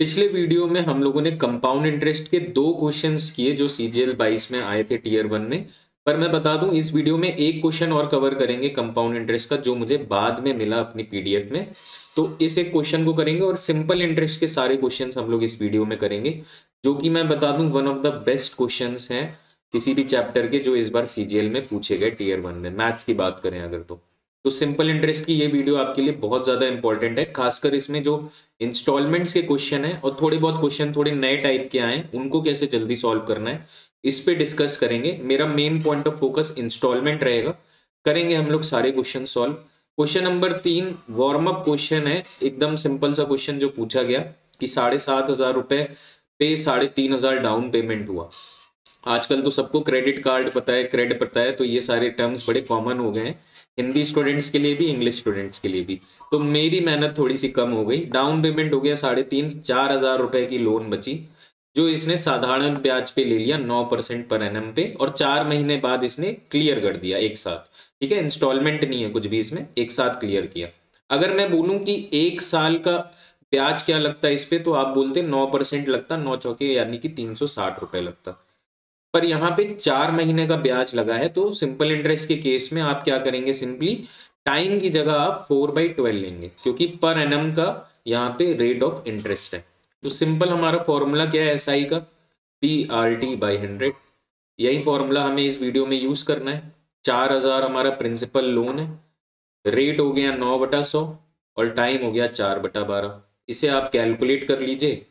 पिछले वीडियो में हम लोगों ने कंपाउंड इंटरेस्ट के दो क्वेश्चंस किए जो सीजीएल 22 में आए थे टीयर 1 में। पर मैं बता दूं इस वीडियो में एक क्वेश्चन और कवर करेंगे कंपाउंड इंटरेस्ट का, जो मुझे बाद में मिला अपनी पीडीएफ में। तो इस एक क्वेश्चन को करेंगे और सिंपल इंटरेस्ट के सारे क्वेश्चंस हम लोग इस वीडियो में करेंगे, जो कि मैं बता दूं one of the best questions हैं किसी भी चैप्टर के जो इस बार सीजीएल में पूछे गए टीयर 1 में, मैथ्स की बात करें अगर तो सिंपल इंटरेस्ट की ये वीडियो आपके लिए बहुत ज्यादा इंपॉर्टेंट है। खासकर इसमें जो इंस्टॉलमेंट्स के क्वेश्चन है और थोड़े बहुत क्वेश्चन थोड़े नए टाइप के आए उनको कैसे जल्दी सॉल्व करना है, इस पे डिस्कस करेंगे। मेरा main point of focus installment रहेगा। करेंगे हम लोग सारे क्वेश्चन सॉल्व। Question number 3 warm up question है, एकदम सिंपल सा क्वेश्चन जो पूछा गया कि 7,500 रुपए पे 3,500 डाउन पेमेंट हुआ। आजकल तो सबको क्रेडिट कार्ड पता है, क्रेडिट पता है, तो ये सारे टर्म्स बड़े कॉमन हो गए हैं हिंदी स्टूडेंट्स के लिए भी, इंग्लिश स्टूडेंट्स के लिए भी। तो मेरी मेहनत थोड़ी सी कम हो गई। डाउन पेमेंट हो गया 3,500, 4,000 रुपए की लोन बची, जो इसने साधारण ब्याज पे ले लिया 9% पर एनम पे, और 4 महीने बाद इसने क्लियर कर दिया एक साथ। ठीक है, इंस्टॉलमेंट नहीं है कुछ भी इसमें, एक साथ क्लियर किया। अगर मैं बोलूं कि एक साल का ब्याज क्या लगता है इस पे, तो आप बोलते 9% लगता, 9 चौके यानी कि 360 रुपए लगता। पर यहाँ पे 4 महीने का ब्याज लगा है, तो सिंपल इंटरेस्ट के केस में आप क्या करेंगे, सिंपली टाइम की जगह आप 4/12 लेंगे, क्योंकि पर एनम का यहाँ पे रेट ऑफ इंटरेस्ट है। तो सिंपल हमारा फॉर्मूला क्या है एसआई का, PRT/100। यही फॉर्मूला हमें इस वीडियो में यूज करना है। 4,000 हमारा प्रिंसिपल लोन है, रेट हो गया 9/100 और टाइम हो गया 4/12। इसे आप कैलकुलेट कर लीजिए।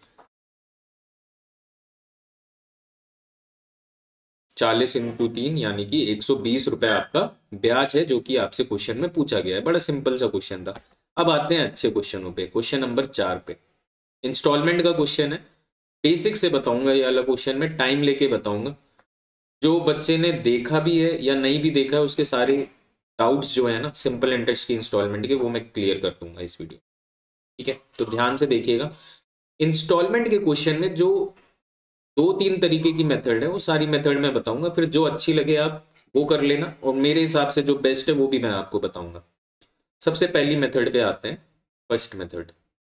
40 इंटू 3 यानी कि 120 रुपए आपका ब्याज है, जो कि आपसे क्वेश्चन में पूछा गया है। बड़ा सिंपल सा क्वेश्चन था। अब आते हैं अच्छे क्वेश्चनों पे। क्वेश्चन नंबर 4 पे इंस्टॉलमेंट का क्वेश्चन है। बेसिक से बताऊंगा, ये वाला क्वेश्चन में टाइम लेके बताऊंगा। जो बच्चे ने देखा भी है या नहीं भी देखा है, उसके सारे डाउट्स जो है ना सिंपल इंटरेस्ट की इंस्टॉलमेंट के, वो मैं क्लियर कर दूंगा इस वीडियो। ठीक है, तो ध्यान से देखिएगा। इंस्टॉलमेंट के क्वेश्चन में जो 2-3 तरीके की मेथड है, वो सारी मेथड मैं बताऊंगा, फिर जो अच्छी लगे आप वो कर लेना, और मेरे हिसाब से जो बेस्ट है वो भी मैं आपको बताऊंगा। सबसे पहली मेथड पे आते हैं। फर्स्ट मेथड,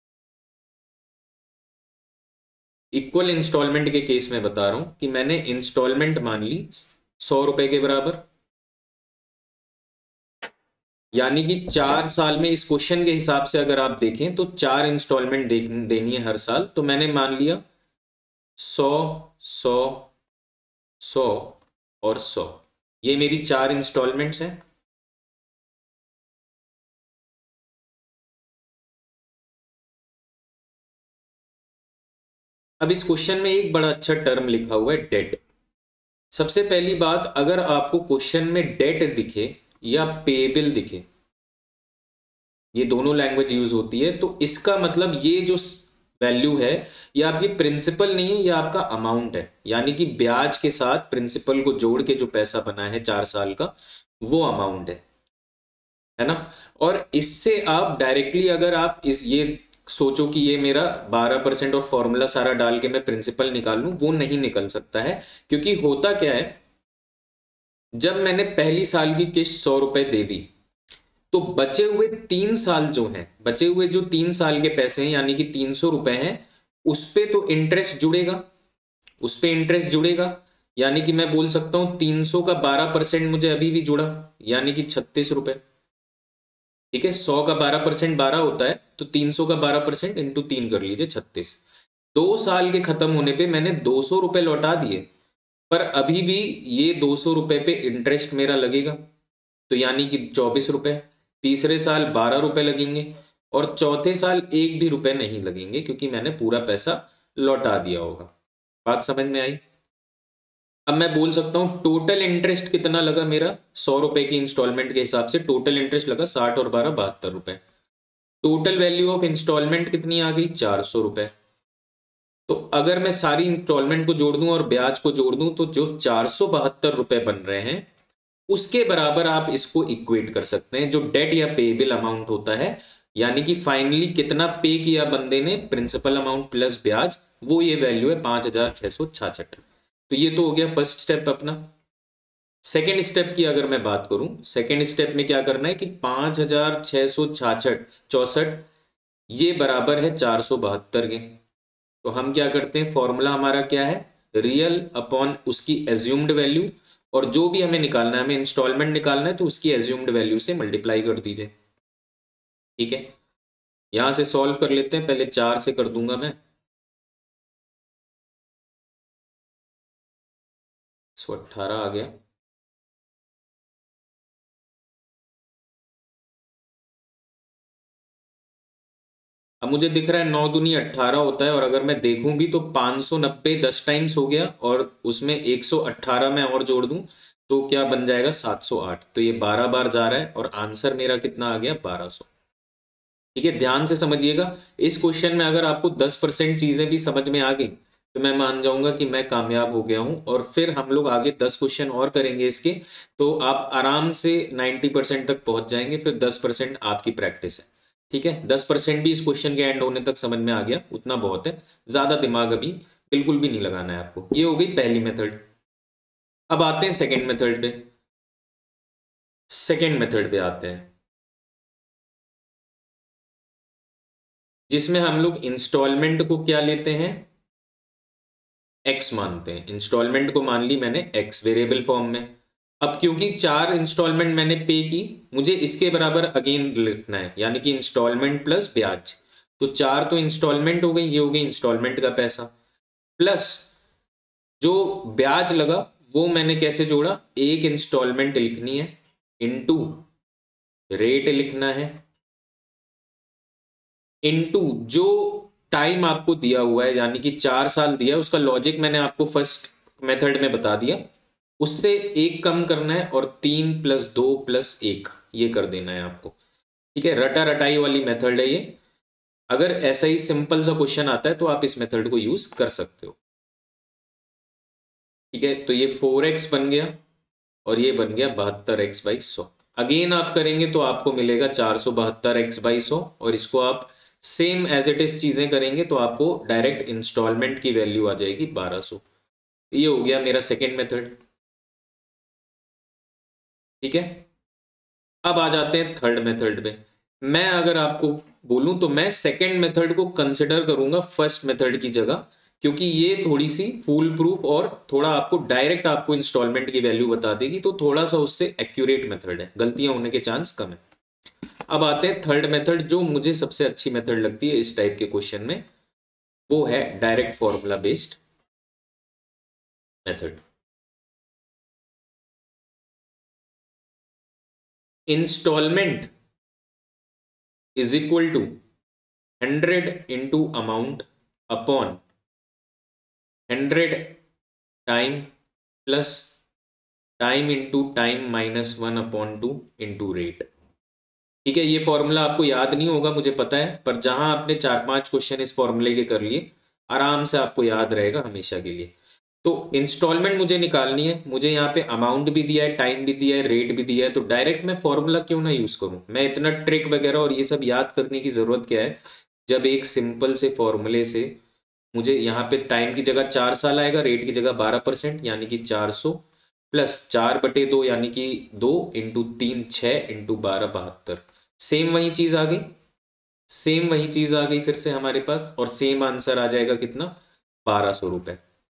इक्वल इंस्टॉलमेंट के केस में बता रहा हूं कि मैंने इंस्टॉलमेंट मान ली 100 रुपए के बराबर, यानी कि 4 साल में, इस क्वेश्चन के हिसाब से अगर आप देखें तो 4 इंस्टॉलमेंट देनी है हर साल। तो मैंने मान लिया 100, 100, 100 और 100, ये मेरी 4 इंस्टॉलमेंट्स हैं। अब इस क्वेश्चन में एक बड़ा अच्छा टर्म लिखा हुआ है, डेट। सबसे पहली बात, अगर आपको क्वेश्चन में डेट दिखे या पेएबल दिखे, ये दोनों लैंग्वेज यूज होती है, तो इसका मतलब ये जो वैल्यू है ये आपकी प्रिंसिपल नहीं है, ये आपका अमाउंट है। यानी कि ब्याज के साथ प्रिंसिपल को जोड़ के जो पैसा बना है 4 साल का, वो अमाउंट है ना। और इससे आप डायरेक्टली, अगर आप इस ये सोचो कि ये मेरा 12% और फॉर्मूला सारा डाल के मैं प्रिंसिपल निकाल लूं, वो नहीं निकल सकता है। क्योंकि होता क्या है, जब मैंने पहली साल की किस्त 100 रुपए दे दी, तो बचे हुए 3 साल जो हैं, बचे हुए जो 3 साल के पैसे हैं यानी कि 300 रुपए हैं, उस पे तो इंटरेस्ट जुड़ेगा, उस पे इंटरेस्ट जुड़ेगा। यानी कि मैं बोल सकता हूं 300 का 12% मुझे अभी भी जुड़ा, यानी कि 36 रुपए। ठीक है, 100 का 12% 12 होता है, तो 300 का 12% इंटू 3 कर लीजिए, 36। 2 साल के खत्म होने पे मैंने 200 रुपए लौटा दिए, पर अभी भी ये 200 रुपए पे इंटरेस्ट मेरा लगेगा, तो यानी कि 24 रुपए। तीसरे साल 12 रुपए लगेंगे, और चौथे साल एक भी रुपए नहीं लगेंगे, क्योंकि मैंने पूरा पैसा लौटा दिया होगा। बात समझ में आई। अब मैं बोल सकता हूं टोटल इंटरेस्ट कितना लगा मेरा, 100 रुपए की इंस्टॉलमेंट के हिसाब से टोटल इंटरेस्ट लगा 60 और 12 72 रुपए। टोटल वैल्यू ऑफ इंस्टॉलमेंट कितनी आ गई, 400 रुपए। तो अगर मैं सारी इंस्टॉलमेंट को जोड़ दूं और ब्याज को जोड़ दूं, तो जो 472 रुपए बन रहे हैं, उसके बराबर आप इसको इक्वेट कर सकते हैं, जो डेट या पेएबल अमाउंट होता है। यानी कि फाइनली कितना पे किया बंदे ने, प्रिंसिपल अमाउंट प्लस ब्याज, वो ये वैल्यू है 5,666। तो ये तो हो गया फर्स्ट स्टेप अपना। सेकेंड स्टेप की अगर मैं बात करूं, सेकेंड स्टेप में क्या करना है कि 5,666 64 ये बराबर है 472 के। तो हम क्या करते हैं, फॉर्मूला हमारा क्या है, रियल अपॉन उसकी एज्यूम्ड वैल्यू, और जो भी हमें निकालना है, हमें इंस्टॉलमेंट निकालना है तो उसकी एज्यूम्ड वैल्यू से मल्टीप्लाई कर दीजिए। ठीक है, यहां से सॉल्व कर लेते हैं, पहले 4 से कर दूंगा मैं, 118 आ गया। अब मुझे दिख रहा है 9 दूनी 18 होता है, और अगर मैं देखूं भी तो 590 10 टाइम्स हो गया, और उसमें 118 में और जोड़ दूं तो क्या बन जाएगा, 708। तो ये 12 बार जा रहा है, और आंसर मेरा कितना आ गया, 1200। ठीक है, ध्यान से समझिएगा। इस क्वेश्चन में अगर आपको 10% चीजें भी समझ में आ गई तो मैं मान जाऊंगा कि मैं कामयाब हो गया हूं, और फिर हम लोग आगे 10 क्वेश्चन और करेंगे इसके, तो आप आराम से 90% तक पहुंच जाएंगे, फिर 10% आपकी प्रैक्टिस है। ठीक है, 10% भी इस क्वेश्चन के एंड होने तक समझ में आ गया, उतना बहुत है, ज्यादा दिमाग अभी बिल्कुल भी नहीं लगाना है आपको। ये हो गई पहली मेथड। अब आते हैं सेकेंड मेथड पे। सेकेंड मेथड पे आते हैं, जिसमें हम लोग इंस्टॉलमेंट को क्या लेते हैं, एक्स मानते हैं। इंस्टॉलमेंट को मान ली मैंने एक्स वेरिएबल फॉर्म में। अब क्योंकि 4 इंस्टॉलमेंट मैंने पे की, मुझे इसके बराबर अगेन लिखना है, यानी कि इंस्टॉलमेंट प्लस ब्याज। तो 4 तो इंस्टॉलमेंट हो गई, ये हो गई इंस्टॉलमेंट का पैसा, प्लस जो ब्याज लगा वो मैंने कैसे जोड़ा, एक इंस्टॉलमेंट लिखनी है इनटू रेट लिखना है, इनटू जो टाइम आपको दिया हुआ है, यानी कि 4 साल दिया है, उसका लॉजिक मैंने आपको फर्स्ट मेथड में बता दिया, उससे एक कम करना है, और 3 + 2 + 1 ये कर देना है आपको। ठीक है, रटा रटाई वाली मेथड है ये। अगर ऐसा ही सिंपल सा क्वेश्चन आता है तो आप इस मेथड को यूज कर सकते हो। ठीक है, तो ये 4x बन गया, और ये बन गया 72x/100। अगेन आप करेंगे तो आपको मिलेगा 472x/100, और इसको आप सेम एज इट इज चीजें करेंगे तो आपको डायरेक्ट इंस्टॉलमेंट की वैल्यू आ जाएगी 1200। ये हो गया मेरा सेकेंड मेथड। ठीक है, अब आ जाते हैं थर्ड मेथड पे। मैं अगर आपको बोलूं तो मैं सेकेंड मेथड को कंसिडर करूंगा फर्स्ट मेथड की जगह, क्योंकि ये थोड़ी सी फूल प्रूफ और थोड़ा आपको डायरेक्ट आपको इंस्टॉलमेंट की वैल्यू बता देगी, तो थोड़ा सा उससे एक्यूरेट मेथड है, गलतियां होने के चांस कम है। अब आते हैं थर्ड मेथड, जो मुझे सबसे अच्छी मेथड लगती है इस टाइप के क्वेश्चन में, वो है direct formula based method. Installment is equal to 100 into amount upon 100 time plus time into time -1/2 into rate. ठीक है, ये फॉर्मूला आपको याद नहीं होगा मुझे पता है, पर जहां आपने 4-5 क्वेश्चन इस फॉर्मूले के कर लिए, आराम से आपको याद रहेगा हमेशा के लिए। तो इंस्टॉलमेंट मुझे निकालनी है, मुझे यहाँ पे अमाउंट भी दिया है, टाइम भी दिया है, रेट भी दिया है, तो डायरेक्ट मैं फॉर्मूला क्यों ना यूज करूं, मैं इतना ट्रिक वगैरह और ये सब याद करने की जरूरत क्या है, जब एक सिंपल से फॉर्मूले से मुझे यहाँ पे टाइम की जगह 4 साल आएगा, रेट की जगह 12% यानी कि 400, प्लस 4/2 यानी कि 2 इंटू 3 6 इंटू 12 72। सेम वही चीज आ गई, सेम वही चीज आ गई फिर से हमारे पास, और सेम आंसर आ जाएगा कितना, 1200 रुपए।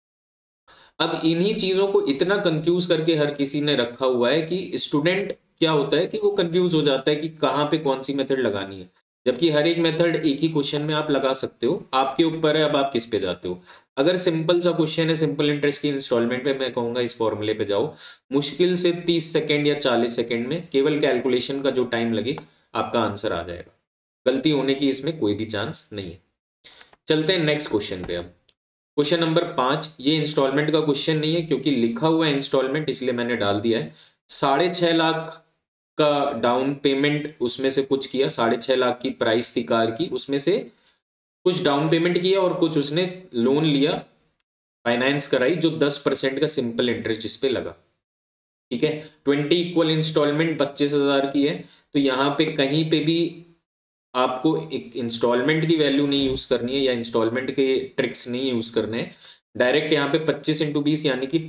अब इन्हीं चीजों को इतना कंफ्यूज करके हर किसी ने रखा हुआ है कि स्टूडेंट क्या होता है कि वो कंफ्यूज हो जाता है कि कहाँ पे कौन सी मेथड लगानी है, जबकि हर एक मेथड एक ही क्वेश्चन में आप लगा सकते हो, आपके ऊपर है अब आप किस पे जाते हो। अगर सिंपल सा क्वेश्चन है, सिंपल इंटरेस्ट की इंस्टॉलमेंट पे, मैं कहूंगा इस फॉर्मूले पे जाओ, मुश्किल से 30 सेकेंड या 40 सेकेंड में केवल कैलकुलेशन का जो टाइम लगे आपका आंसर आ जाएगा, गलती होने की इसमें कोई भी चांस नहीं है। चलते हैं नेक्स्ट क्वेश्चन पे। अब क्वेश्चन नंबर 5, ये इंस्टॉलमेंट का क्वेश्चन नहीं है क्योंकि लिखा हुआ है इंस्टॉलमेंट, इसलिए मैंने डाल दिया है। 6.5 लाख का डाउन पेमेंट, उसमें से कुछ किया, 6.5 लाख की प्राइस थी कार की, उसमें से कुछ डाउन पेमेंट किया और कुछ उसने लोन लिया, फाइनेंस कराई, जो 10% का सिंपल इंटरेस्ट जिसपे लगा। ठीक है, 20 इक्वल इंस्टॉलमेंट 25,000 की है, तो यहाँ पे कहीं पे भी आपको एक इंस्टॉलमेंट की वैल्यू नहीं यूज करनी है, या इंस्टॉलमेंट के ट्रिक्स नहीं यूज करने हैं, डायरेक्ट यहाँ पे 25 × 20 यानी कि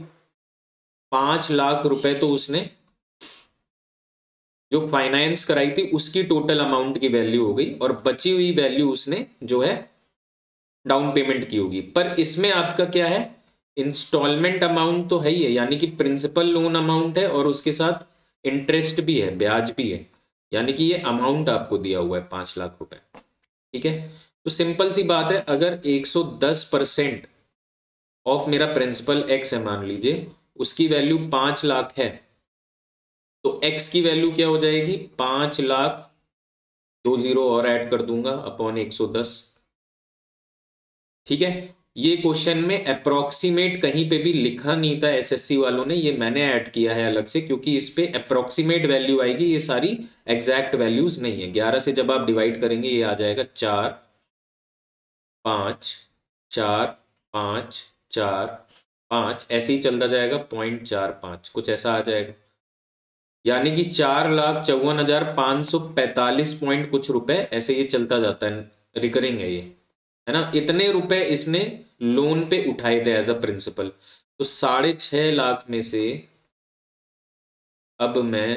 5 लाख रुपए तो उसने जो फाइनेंस कराई थी उसकी टोटल अमाउंट की वैल्यू हो गई, और बची हुई वैल्यू उसने जो है डाउन पेमेंट की होगी। पर इसमें आपका क्या है, इंस्टॉलमेंट अमाउंट तो है ही है, यानी कि प्रिंसिपल लोन अमाउंट है और उसके साथ इंटरेस्ट भी है, ब्याज भी है, यानी कि ये अमाउंट आपको दिया हुआ है 5 लाख रुपए। ठीक है, तो सिंपल सी बात है, अगर 110% ऑफ मेरा प्रिंसिपल एक्स है मान लीजिए, उसकी वैल्यू 5 लाख है, तो एक्स की वैल्यू क्या हो जाएगी, 5 लाख, 2 जीरो और ऐड कर दूंगा अपॉन 110। ठीक है, ये क्वेश्चन में अप्रोक्सीमेट कहीं पे भी लिखा नहीं था एसएससी वालों ने, ये मैंने ऐड किया है अलग से, क्योंकि इस पे अप्रोक्सीमेट वैल्यू आएगी, ये सारी एग्जैक्ट वैल्यूज नहीं है। 11 से जब आप डिवाइड करेंगे ये आ जाएगा 4 5 4 5 4 5, ऐसे ही चलता जाएगा 0.45, कुछ ऐसा आ जाएगा, यानी कि 4,54,545 पॉइंट कुछ रुपए, ऐसे ये चलता जाता है, रिकरिंग है ये, है ना। इतने रुपए इसने लोन पे उठाए थे एज अ प्रिंसिपल, तो 6.5 लाख में से अब मैं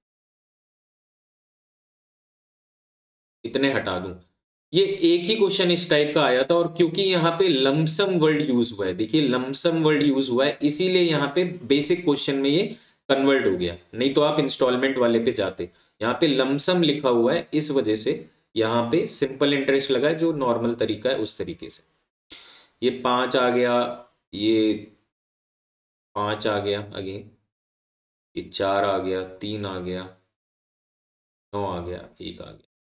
इतने हटा दूं। ये एक ही क्वेश्चन इस टाइप का आया था, और क्योंकि यहाँ पे लमसम वर्ड यूज हुआ है, देखिए लमसम वर्ड यूज हुआ है, इसीलिए यहाँ पे बेसिक क्वेश्चन में ये कन्वर्ट हो गया, नहीं तो आप इंस्टॉलमेंट वाले पे जाते। यहाँ पे लमसम लिखा हुआ है, इस वजह से यहाँ पे सिंपल इंटरेस्ट लगा है, जो नॉर्मल तरीका है उस तरीके से। ये 5 आ गया, ये 5 आ गया अगेन, ये 4 आ गया, 3 आ गया, 9 आ गया, 1 आ गया,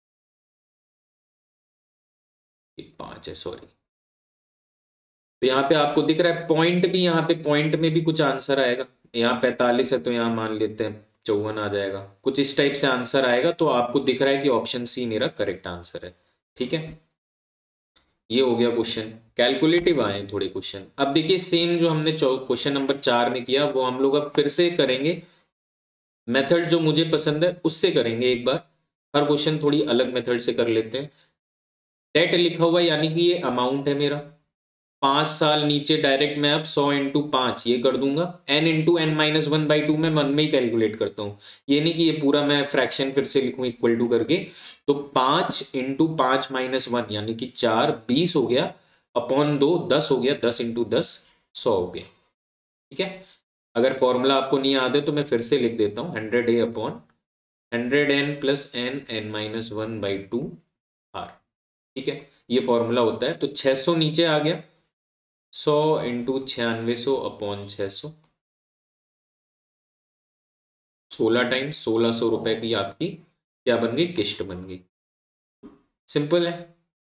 ये 5 है सॉरी। तो यहाँ पे आपको दिख रहा है पॉइंट भी, यहाँ पे पॉइंट में भी कुछ आंसर आएगा, यहाँ 45 है तो यहाँ मान लेते हैं 54 आ जाएगा, कुछ इस टाइप से आंसर आएगा। तो आपको दिख रहा है कि ऑप्शन सी मेरा करेक्ट आंसर है। ठीक है, ये हो गया क्वेश्चन। कैलकुलेटिव आए थोड़े क्वेश्चन। अब देखिए सेम जो हमने क्वेश्चन नंबर 4 में किया, वो हम लोग अब फिर से करेंगे, मेथड जो मुझे पसंद है उससे करेंगे एक बार। हर क्वेश्चन थोड़ी अलग मेथड से कर लेते हैं। डेट लिखा हुआ यानी कि ये अमाउंट है मेरा, 5 साल नीचे डायरेक्ट मैं अब 100 × 5 ये कर दूंगा, n × n-1/2 मैं मन में ही कैलकुलेट करता हूँ, ये नहीं कि ये पूरा मैं फ्रैक्शन फिर से लिखूं इक्वल टू करके। तो 5 × 5 - 1 यानी कि 4, 20 हो गया, अपॉन 2 10 हो गया, 10 × 10 100 हो गया। ठीक है, अगर फॉर्मूला आपको नहीं याद है तो मैं फिर से लिख देता हूँ, 100A/100n + n(n-1/2) r। ठीक है, ये फॉर्मूला होता है। तो 600 नीचे आ गया, 100 × 9600 अपॉन 600, 16 टाइम्स 1600 रुपए की आपकी क्या बन गई, किस्त बन गई। सिंपल है।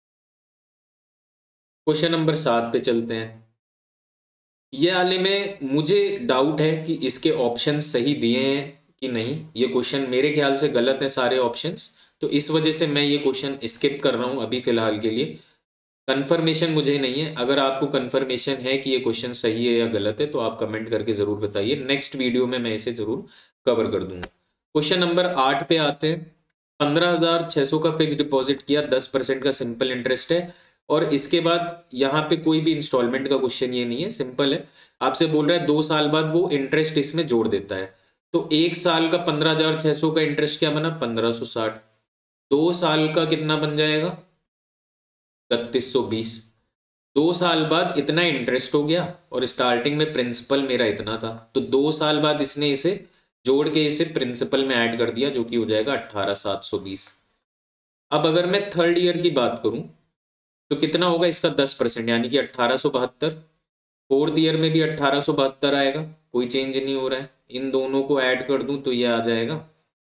क्वेश्चन नंबर 7 पे चलते हैं। ये वाले में मुझे डाउट है कि इसके ऑप्शन सही दिए हैं कि नहीं, ये क्वेश्चन मेरे ख्याल से गलत है सारे ऑप्शंस, तो इस वजह से मैं ये क्वेश्चन स्किप कर रहा हूं अभी फिलहाल के लिए। कंफर्मेशन मुझे नहीं है, अगर आपको कंफर्मेशन है कि ये क्वेश्चन सही है या गलत है तो आप कमेंट करके जरूर बताइए, नेक्स्ट वीडियो में मैं इसे जरूर कवर कर दूंगा। क्वेश्चन नंबर 8 पे आते हैं। 15,600 का फिक्स डिपॉजिट किया, 10% का सिंपल इंटरेस्ट है, और इसके बाद यहाँ पे कोई भी इंस्टॉलमेंट का क्वेश्चन ये नहीं है, सिंपल है। आपसे बोल रहा है 2 साल बाद वो इंटरेस्ट इसमें जोड़ देता है, तो 1 साल का 15,600 का इंटरेस्ट क्या बना, 1560। 2 साल का कितना बन जाएगा, 3120। 2 साल बाद इतना इंटरेस्ट हो गया, और स्टार्टिंग में प्रिंसिपल मेरा इतना था, तो 2 साल बाद इसने इसे जोड़ के इसे प्रिंसिपल में ऐड कर दिया, जो कि हो जाएगा 18,720। अब अगर मैं थर्ड ईयर की बात करूं तो कितना होगा इसका, 10%, यानी कि 1872। फोर्थ ईयर में भी 1872 आएगा, कोई चेंज नहीं हो रहा है। इन दोनों को ऐड कर दूं तो ये आ जाएगा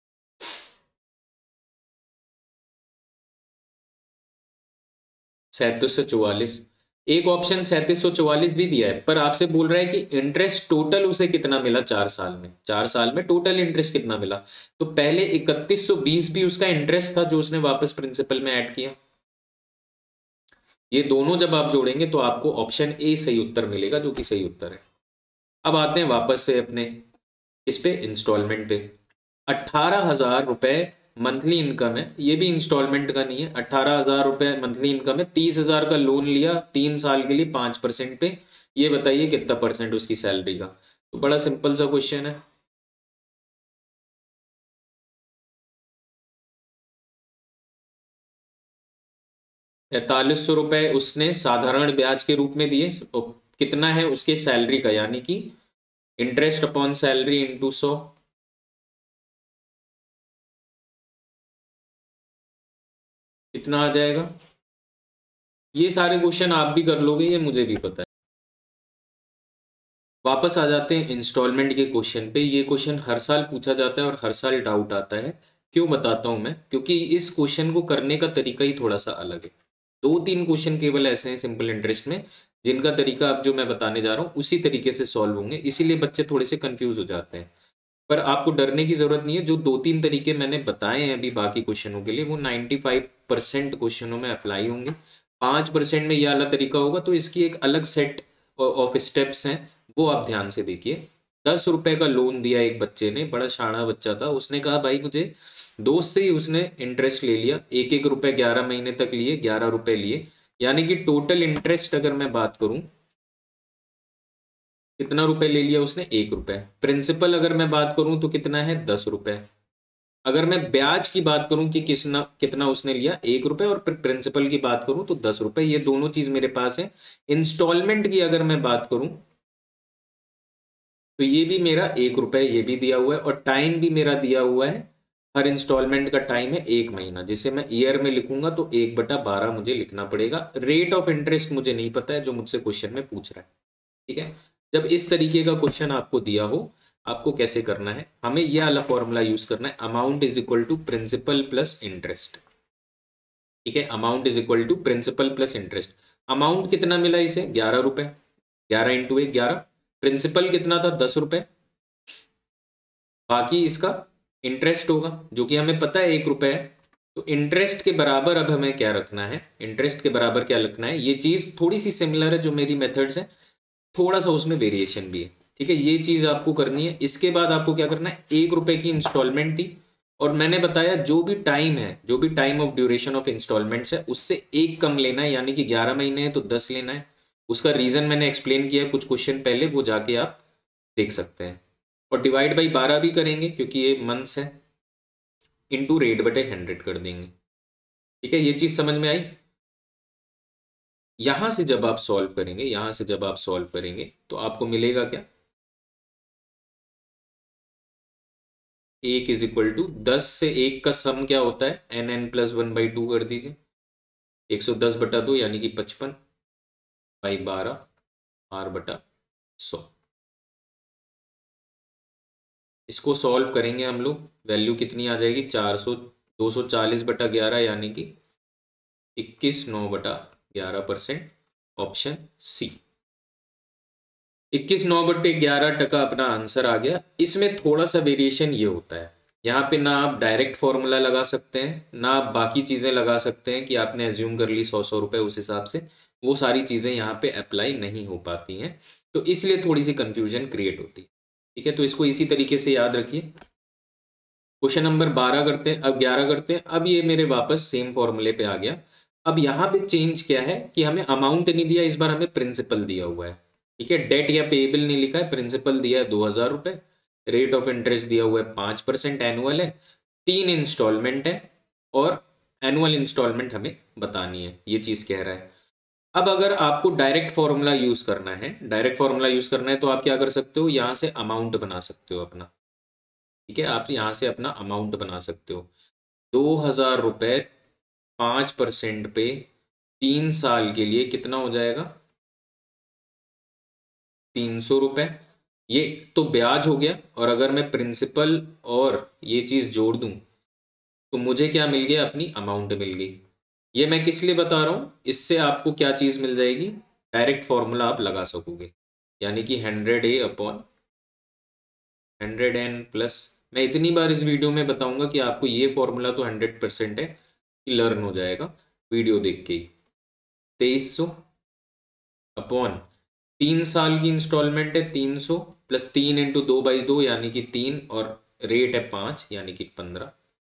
3744। एक ऑप्शन 3744 भी दिया है, पर आपसे बोल रहा है कि इंटरेस्ट टोटल उसे कितना मिला 4 साल में, 4 साल में टोटल इंटरेस्ट कितना मिला। तो पहले 3120 भी उसका इंटरेस्ट था जो उसने वापस प्रिंसिपल में ऐड किया। ये दोनों जब आप जोड़ेंगे तो आपको ऑप्शन ए सही उत्तर मिलेगा, जो कि सही उत्तर है। अब आते हैं वापस से अपने इस पे, इंस्टॉलमेंट पे। 18,000 रुपए मंथली इनकम है, ये भी इंस्टॉलमेंट का नहीं है। 18,000 रुपए मंथली इनकम है, 30,000 का लोन लिया 3 साल के लिए 5% पे, ये बताइए कितना परसेंट उसकी सैलरी का। तो बड़ा सिंपल सा क्वेश्चन है। ₹4300 उसने साधारण ब्याज के रूप में दिए। कितना है उसके सैलरी का, यानी कि इंटरेस्ट अपॉन सैलरी इंटू 100। कितना आ जाएगा? ये सारे क्वेश्चन आप भी कर लोगे, ये मुझे भी पता है। वापस आ जाते हैं इंस्टॉलमेंट के क्वेश्चन पे। ये क्वेश्चन हर साल पूछा जाता है और हर साल डाउट आता है। क्यों बताता हूं मैं? क्योंकि इस क्वेश्चन को करने का तरीका ही थोड़ा सा अलग है। 2-3 क्वेश्चन केवल ऐसे हैं सिंपल इंटरेस्ट में, जिनका तरीका अब जो मैं बताने जा रहा हूँ उसी तरीके से सॉल्व होंगे, इसीलिए बच्चे थोड़े से कंफ्यूज हो जाते हैं। पर आपको डरने की जरूरत नहीं है। जो 2-3 तरीके मैंने बताए हैं अभी बाकी क्वेश्चनों के लिए, वो 95% क्वेश्चनों में अप्लाई होंगे। 5% में ये वाला तरीका होगा, तो इसकी एक अलग सेट ऑफ स्टेप्स हैं, वो आप ध्यान से देखिए। ₹10 का लोन दिया एक बच्चे ने, बड़ा शाना बच्चा था। उसने कहा भाई मुझे, दोस्त से ही उसने इंटरेस्ट ले लिया, एक रुपए 11 महीने तक लिए, ₹11 लिए, यानी कि टोटल इंटरेस्ट अगर मैं बात करूं, कितना रुपए ले लिया उसने? ₹1। प्रिंसिपल अगर मैं बात करूं तो कितना है? ₹10। अगर मैं ब्याज की बात करूं कि कितना उसने लिया, ₹1, और प्रिंसिपल की बात करूं तो ₹10। ये दोनों चीज मेरे पास है। इंस्टॉलमेंट की अगर मैं बात करूं तो ये भी मेरा ₹1 ये भी दिया हुआ है, और टाइम भी मेरा दिया हुआ है। हर इंस्टॉलमेंट का टाइम है 1 महीना, जिसे मैं ईयर में लिखूंगा तो 1/12 मुझे लिखना पड़ेगा। रेट ऑफ इंटरेस्ट मुझे नहीं पता है, जो मुझसे क्वेश्चन में पूछ रहा है। ठीक है, जब इस तरीके का क्वेश्चन आपको दिया हो, आपको कैसे करना है? हमें यह वाला फॉर्मूला यूज करना है, amount is equal to principal plus interest. ठीक है, amount is equal to principal plus interest. Amount कितना मिला इसे? ₹11। 11 इंटू 1 11। प्रिंसिपल कितना था? ₹10। बाकी इसका इंटरेस्ट होगा, जो कि हमें पता है ₹1 है। तो इंटरेस्ट के बराबर अब हमें क्या रखना है? इंटरेस्ट के बराबर क्या रखना है? ये चीज थोड़ी सी सिमिलर है जो मेरी मेथड्स है, थोड़ा सा उसमें वेरिएशन भी है। ठीक है, ये चीज आपको करनी है। इसके बाद आपको क्या करना है? ₹1 की इंस्टॉलमेंट थी, और मैंने बताया जो भी टाइम है, जो भी time of duration of installments है, उससे 1 कम लेना है, यानी कि 11 महीने है तो 10 लेना है। उसका रीजन मैंने एक्सप्लेन किया कुछ क्वेश्चन पहले, वो जाके आप देख सकते हैं। और डिवाइड बाई 12 भी करेंगे क्योंकि ये मंथ्स है, इंटू रेट बटे 100 कर देंगे। ठीक है, ये चीज समझ में आई? यहां से जब आप सॉल्व करेंगे, यहां से जब आप सॉल्व करेंगे तो आपको मिलेगा क्या? 1 इज इक्वल टू 10 से 1 का सम क्या होता है? nn+1/2 कर दीजिए। 110/2 यानी कि 55 बाई 12 r/100। इसको सॉल्व करेंगे हम लोग, वैल्यू कितनी आ जाएगी? 240/11 यानी कि 21/9/11%। ऑप्शन सी, 21/9/11 अपना आंसर आ गया। इसमें थोड़ा सा वेरिएशन ये होता है, यहाँ पे ना आप डायरेक्ट फॉर्मूला लगा सकते हैं, ना आप बाकी चीज़ें लगा सकते हैं कि आपने एज्यूम कर ली 100 रुपए उस हिसाब से। वो सारी चीज़ें यहाँ पे अप्लाई नहीं हो पाती हैं, तो इसलिए थोड़ी सी कंफ्यूजन क्रिएट होती है। ठीक है, तो इसको इसी तरीके से याद रखिए। क्वेश्चन नंबर 12 करते हैं, अब 11 करते हैं। अब ये मेरे वापस सेम फॉर्मूले पे आ गया। अब यहाँ पे चेंज क्या है कि हमें अमाउंट नहीं दिया, इस बार हमें प्रिंसिपल दिया हुआ है। ठीक है, डेट या पेएबल नहीं लिखा है, प्रिंसिपल दिया है ₹2000। रेट ऑफ इंटरेस्ट दिया हुआ है 5% एनुअल है, 3 इंस्टॉलमेंट है, और एनुअल इंस्टॉलमेंट हमें बतानी है, ये चीज कह रहा है। अब अगर आपको डायरेक्ट फॉर्मूला यूज करना है, डायरेक्ट फॉर्मूला यूज करना है, तो आप क्या कर सकते हो? यहाँ से अमाउंट बना सकते हो अपना। ठीक है, आप यहाँ से अपना अमाउंट बना सकते हो। ₹2000 5% पे 3 साल के लिए कितना हो जाएगा? ₹300। ये तो ब्याज हो गया, और अगर मैं प्रिंसिपल और ये चीज जोड़ दूं तो मुझे क्या मिल गया? अपनी अमाउंट मिल गई। ये मैं किस लिए बता रहा हूं? इससे आपको क्या चीज मिल जाएगी? डायरेक्ट फॉर्मूला आप लगा सकोगे, यानी कि 100A/100n+। मैं इतनी बार इस वीडियो में बताऊंगा कि आपको ये फॉर्मूला तो 100% है कि लर्न हो जाएगा वीडियो देख के ही। 2300 अपॉन 3 साल की इंस्टॉलमेंट है 300, प्लस 3 इंटू 2/2 यानी कि 3, और रेट है 5 यानी कि 15।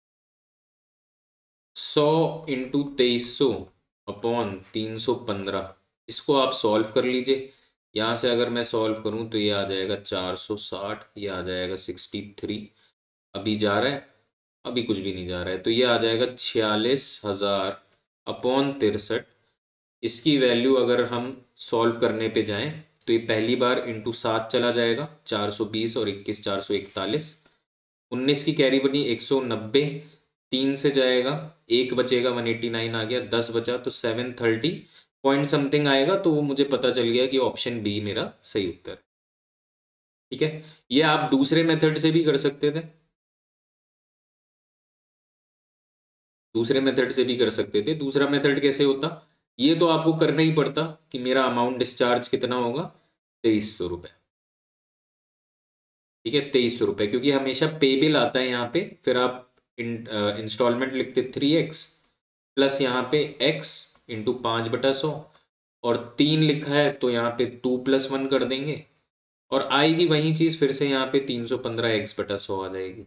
100 इंटू 2300 अपॉन 315। इसको आप सॉल्व कर लीजिए। यहाँ से अगर मैं सॉल्व करूँ तो ये आ जाएगा 460, ये आ जाएगा 63। अभी जा रहा है? अभी कुछ भी नहीं जा रहा है, तो ये आ जाएगा 46,000 अपॉन 63, इसकी वैल्यू अगर हम सॉल्व करने पे जाएं तो ये पहली बार इंटू 7 चला जाएगा, 420 और 21 441, 19 की कैरी बनी 190, 3 से जाएगा, एक बचेगा 189 आ गया, 10 बचा तो 730 पॉइंट समथिंग आएगा। तो वो मुझे पता चल गया कि ऑप्शन बी मेरा सही उत्तर है। ठीक है, ये आप दूसरे मेथड से भी कर सकते थे, दूसरे मेथड से भी कर सकते थे। दूसरा मेथड कैसे होता, ये तो आपको करना ही पड़ता कि मेरा अमाउंट डिस्चार्ज कितना होगा, 2300 रुपये। ठीक है, 2300 रुपये, क्योंकि हमेशा पे बिल आता है यहाँ पे, फिर आप इंस्टॉलमेंट लिखते 3x प्लस यहाँ पे x इंटू 5/100 और 3 लिखा है तो यहाँ पे 2 + 1 कर देंगे और आएगी वही चीज फिर से यहाँ पे 315x/100 आ जाएगी।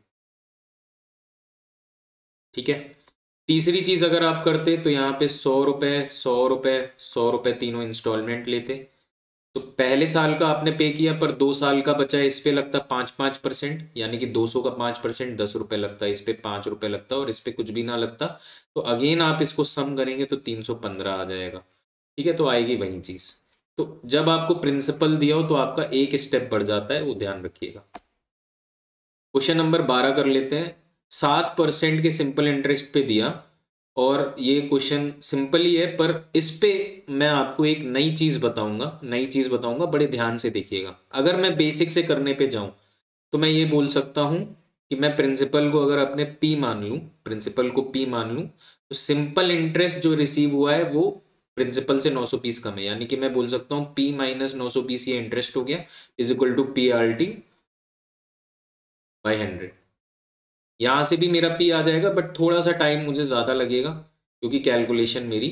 ठीक है, तीसरी चीज अगर आप करते तो यहाँ पे 100 रुपये 100 रुपये 100 रुपये तीनों इंस्टॉलमेंट लेते, तो पहले साल का आपने पे किया पर 2 साल का बचा, इस पे लगता 5% यानी कि 200 का 5% 10 रुपये लगता, इस पे 5 रुपये लगता और इस पे कुछ भी ना लगता। तो अगेन आप इसको सम करेंगे तो 315 आ जाएगा। ठीक है, तो आएगी वही चीज। तो जब आपको प्रिंसिपल दिया हो तो आपका एक स्टेप बढ़ जाता है, वो ध्यान रखिएगा। क्वेश्चन नंबर 12 कर लेते हैं। 7% के सिंपल इंटरेस्ट पे दिया और ये क्वेश्चन सिंपल ही है, पर इस पे मैं आपको एक नई चीज बताऊंगा, बड़े ध्यान से देखिएगा। अगर मैं बेसिक से करने पे जाऊं तो मैं ये बोल सकता हूं कि मैं प्रिंसिपल को अगर अपने पी मान लूं, प्रिंसिपल को पी मान लूं, तो सिंपल इंटरेस्ट जो रिसीव हुआ है वो प्रिंसिपल से 920 कम है, यानी कि मैं बोल सकता हूँ पी माइनस 920 ये इंटरेस्ट हो गया, is equal to P R T by 100। यहां से भी मेरा पी आ जाएगा, बट थोड़ा सा टाइम मुझे ज्यादा लगेगा क्योंकि कैलकुलेशन मेरी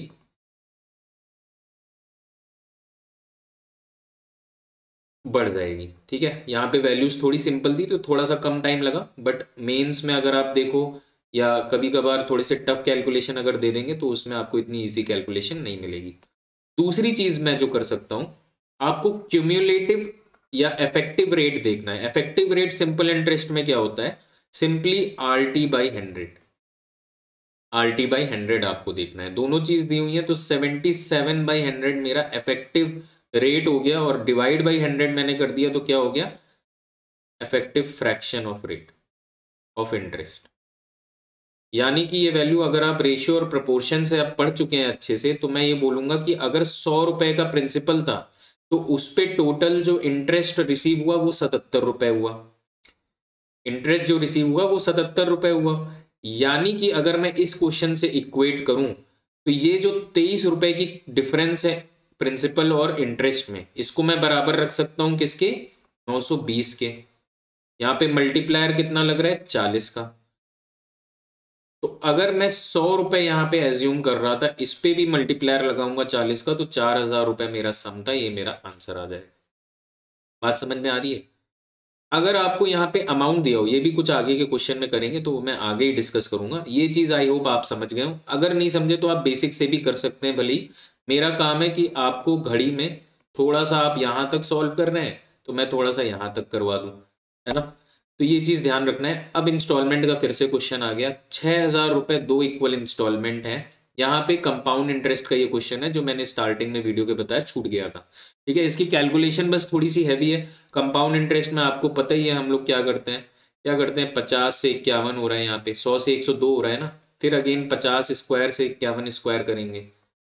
बढ़ जाएगी। ठीक है, यहाँ पे वैल्यूज थोड़ी सिंपल थी तो थोड़ा सा कम टाइम लगा, बट मेंस में अगर आप देखो या कभी कभार थोड़े से टफ कैलकुलेशन अगर दे देंगे तो उसमें आपको इतनी इजी कैलकुलेशन नहीं मिलेगी। दूसरी चीज मैं जो कर सकता हूं, आपको क्यूम्युलेटिव या इफेक्टिव रेट देखना है। इफेक्टिव रेट सिंपल इंटरेस्ट में क्या होता है, simply R T by 100, R T by 100 आपको देखना है। दोनों चीज दी हुई है तो 77/100 मेरा इफेक्टिव रेट हो गया और डिवाइड बाई 100 मैंने कर दिया तो क्या हो गया, effective fraction of rate of interest. यानी कि ये वैल्यू अगर आप रेशियो और प्रोपोर्शन से आप पढ़ चुके हैं अच्छे से, तो मैं ये बोलूंगा कि अगर 100 रुपए का प्रिंसिपल था तो उस पे टोटल जो इंटरेस्ट रिसीव हुआ वो 77 रुपए हुआ, इंटरेस्ट जो रिसीव हुआ वो 77 रुपए हुआ। यानी कि अगर मैं इस क्वेश्चन से इक्वेट करूं तो ये जो 23 रुपए की डिफरेंस है प्रिंसिपल और इंटरेस्ट में, इसको मैं बराबर रख सकता हूं किसके, 920 के। यहाँ पे मल्टीप्लायर कितना लग रहा है, 40 का। तो अगर मैं 100 रुपए यहाँ पे एज्यूम कर रहा था, इस पे भी मल्टीप्लायर लगाऊंगा 40 का, तो 4000 रुपए मेरा सम था, ये मेरा आंसर आ जाएगा। बात समझ में आ रही है। अगर आपको यहाँ पे अमाउंट दिया हो, ये भी कुछ आगे के क्वेश्चन में करेंगे तो मैं आगे ही डिस्कस करूंगा, ये चीज आई होप आप समझ गए हो। अगर नहीं समझे तो आप बेसिक से भी कर सकते हैं भले ही। मेरा काम है कि आपको घड़ी में थोड़ा सा आप यहाँ तक सॉल्व कर रहे हैं तो मैं थोड़ा सा यहाँ तक करवा दूं, है ना। तो ये चीज ध्यान रखना है। अब इंस्टॉलमेंट का फिर से क्वेश्चन आ गया, 6000 रुपए 2 इक्वल इंस्टॉलमेंट है। यहाँ पे कंपाउंड इंटरेस्ट का ये क्वेश्चन है जो मैंने स्टार्टिंग में वीडियो के बताया, छूट गया था। ठीक है, इसकी कैलकुलेशन बस थोड़ी सी हैवी है। कंपाउंड इंटरेस्ट में आपको पता ही है हम लोग क्या करते हैं, 50 से 51 हो रहा है, यहाँ पे 100 से 102 हो रहा है ना, फिर अगेन 50 स्क्वायर से 51 स्क्वायर करेंगे